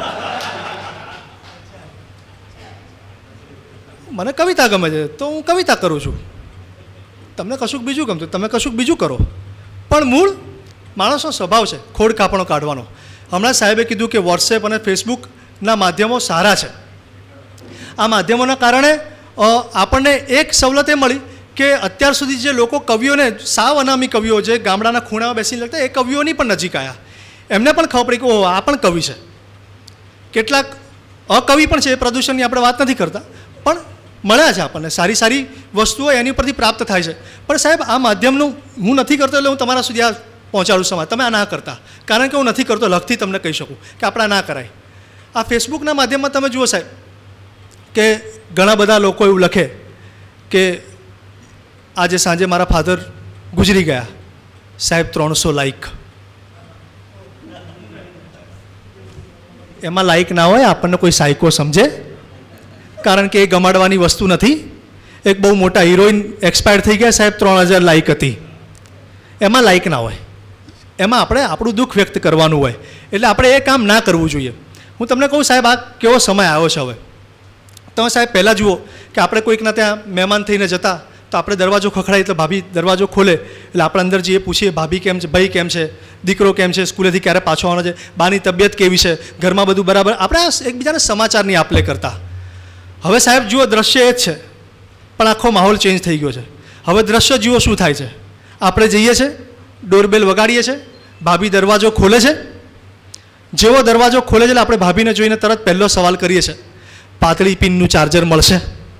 મને કવિતા ગમે છે તો હું કવિતા કરું છું, તમને કશુંક બીજું ગમતું તમે કશુંક બીજું કરો, પણ મૂળ માણસનો સ્વભાવ છે ખોડખાપણો કાઢવાનો. હમણાં સાહેબે કીધું કે વોટ્સએપ અને ફેસબુકના માધ્યમો સારા છે. આ માધ્યમોના કારણે આપણને એક સવલત એ મળી કે અત્યાર સુધી જે લોકો કવિઓને, સાવ અનામી કવિઓ જે ગામડાના ખૂણામાં બેસીને લખતા, એ કવિઓની પણ નજીક આવ્યા. એમને પણ ખબર પડી કે ઓહ આ પણ કવિ છે. કેટલાક અકવિ પણ છે, એ પ્રદૂષણની આપણે વાત નથી કરતા, પણ મળ્યા છે આપણને. સારી સારી વસ્તુઓ એની ઉપરથી પ્રાપ્ત થાય છે. પણ સાહેબ આ માધ્યમનું હું નથી કરતો એટલે હું તમારા સુધી આ પહોંચાડું સમાજ. તમે આ ના કરતા, કારણ કે હું નથી કરતો, લખથી તમને કહી શકું કે આપણે ના કરાય. આ ફેસબુકના માધ્યમમાં તમે જુઓ સાહેબ કે ઘણા બધા લોકો એવું લખે કે આજે સાંજે મારા ફાધર ગુજરી ગયા, સાહેબ ત્રણસો લાઈક. એમાં લાઈક ના હોય આપણને કોઈ સાયકો સમજે, કારણ કે એ ગમાડવાની વસ્તુ નથી. એક બહુ મોટા હિરોઈન એક્સપાયર થઈ ગયા સાહેબ, ત્રણ હજાર લાઈક હતી. એમાં લાઈક ના હોય, એમાં આપણે આપણું દુઃખ વ્યક્ત કરવાનું હોય. એટલે આપણે એ કામ ના કરવું જોઈએ. હું તમને કહું સાહેબ, આ કેવો સમય આવ્યો છે હવે. તમે સાહેબ પહેલાં જુઓ કે આપણે કોઈકના ત્યાં મહેમાન થઈને જતા તો આપણે દરવાજો ખખડાય એટલે ભાભી દરવાજો ખોલે એટલે આપણે અંદર જઈએ, પૂછીએ ભાભી કેમ છે, ભાઈ કેમ છે, દીકરો કેમ છે, સ્કૂલેથી ક્યારે પાછો આવવાનો છે, બાની તબિયત કેવી છે, ઘરમાં બધું બરાબર. આપણે એકબીજાને સમાચારની આપ લે કરતા. હવે સાહેબ જુઓ દ્રશ્ય એ જ છે, પણ આખો માહોલ ચેન્જ થઈ ગયો છે. હવે દ્રશ્ય જુઓ શું થાય છે. આપણે જઈએ છીએ, ડોરબેલ વગાડીએ છીએ, ભાભી દરવાજો ખોલે છે. જેવો દરવાજો ખોલે છે એટલે આપણે ભાભીને જોઈને તરત પહેલો સવાલ કરીએ છીએ, પાતળી પિનનું ચાર્જર મળશે?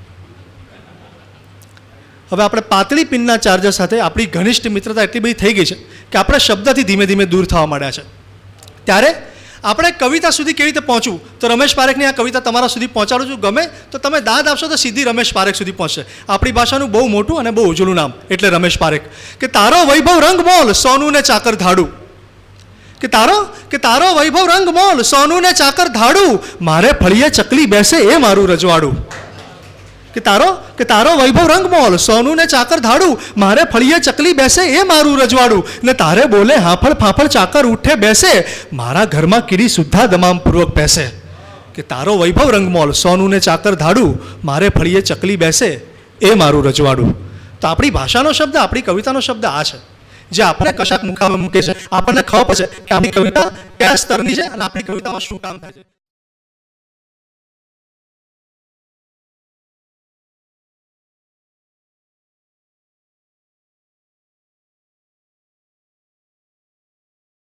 હવે આપણે પાતળી પિનના ચાર્જર સાથે આપણી ઘનિષ્ઠ મિત્રતા એટલી બધી થઈ ગઈ છે કે આપણે શબ્દથી ધીમે ધીમે દૂર થવા માંડ્યા છે. ત્યારે આપણે કવિતા સુધી કેવી રીતે પહોંચવું, તો રમેશ પારેખની આ કવિતા તમારા સુધી પહોંચાડું છું. ગમે તો તમે દાદ આપશો તો સીધી રમેશ પારેખ સુધી પહોંચશે. આપણી ભાષાનું બહુ મોટું અને બહુ ઉજળું નામ એટલે રમેશ પારેખ. કે તારો વૈભવ રંગ મોલ, સોનું ને ચાકર ધાડું. કે તારો કે તારો વૈભવ રંગ મોલ, સોનું ને ચાકર ધાડું, મારે ફળીએ ચકલી બેસે એ મારું રજવાડું. કે તારો કે તારો વૈભવ રંગ મોલ, સોનું ને ચાકર ધાડું, મારે ફળીએ ચકલી બેસે એ મારું રજવાડું. ને તારે બોલે હાંફળ ફાંફળ ચાકર ઉઠે બેસે, મારા ઘરમાં કીડી સુદ્ધા દમામપૂર્વક બેસે. કે તારો વૈભવ રંગ મોલ, સોનું ને ચાકર ધાડું, મારે ફળીએ ચકલી બેસે એ મારું રજવાડું. તો આપણી ભાષાનો શબ્દ, આપણી કવિતાનો શબ્દ આ છે, જે આપણે કશાક મુકામે મૂકે છે. આપણને ખબર પડશે કે આપણી કવિતા કયા સ્તરની છે અને આપણી કવિતામાં શું કામ થાય છે.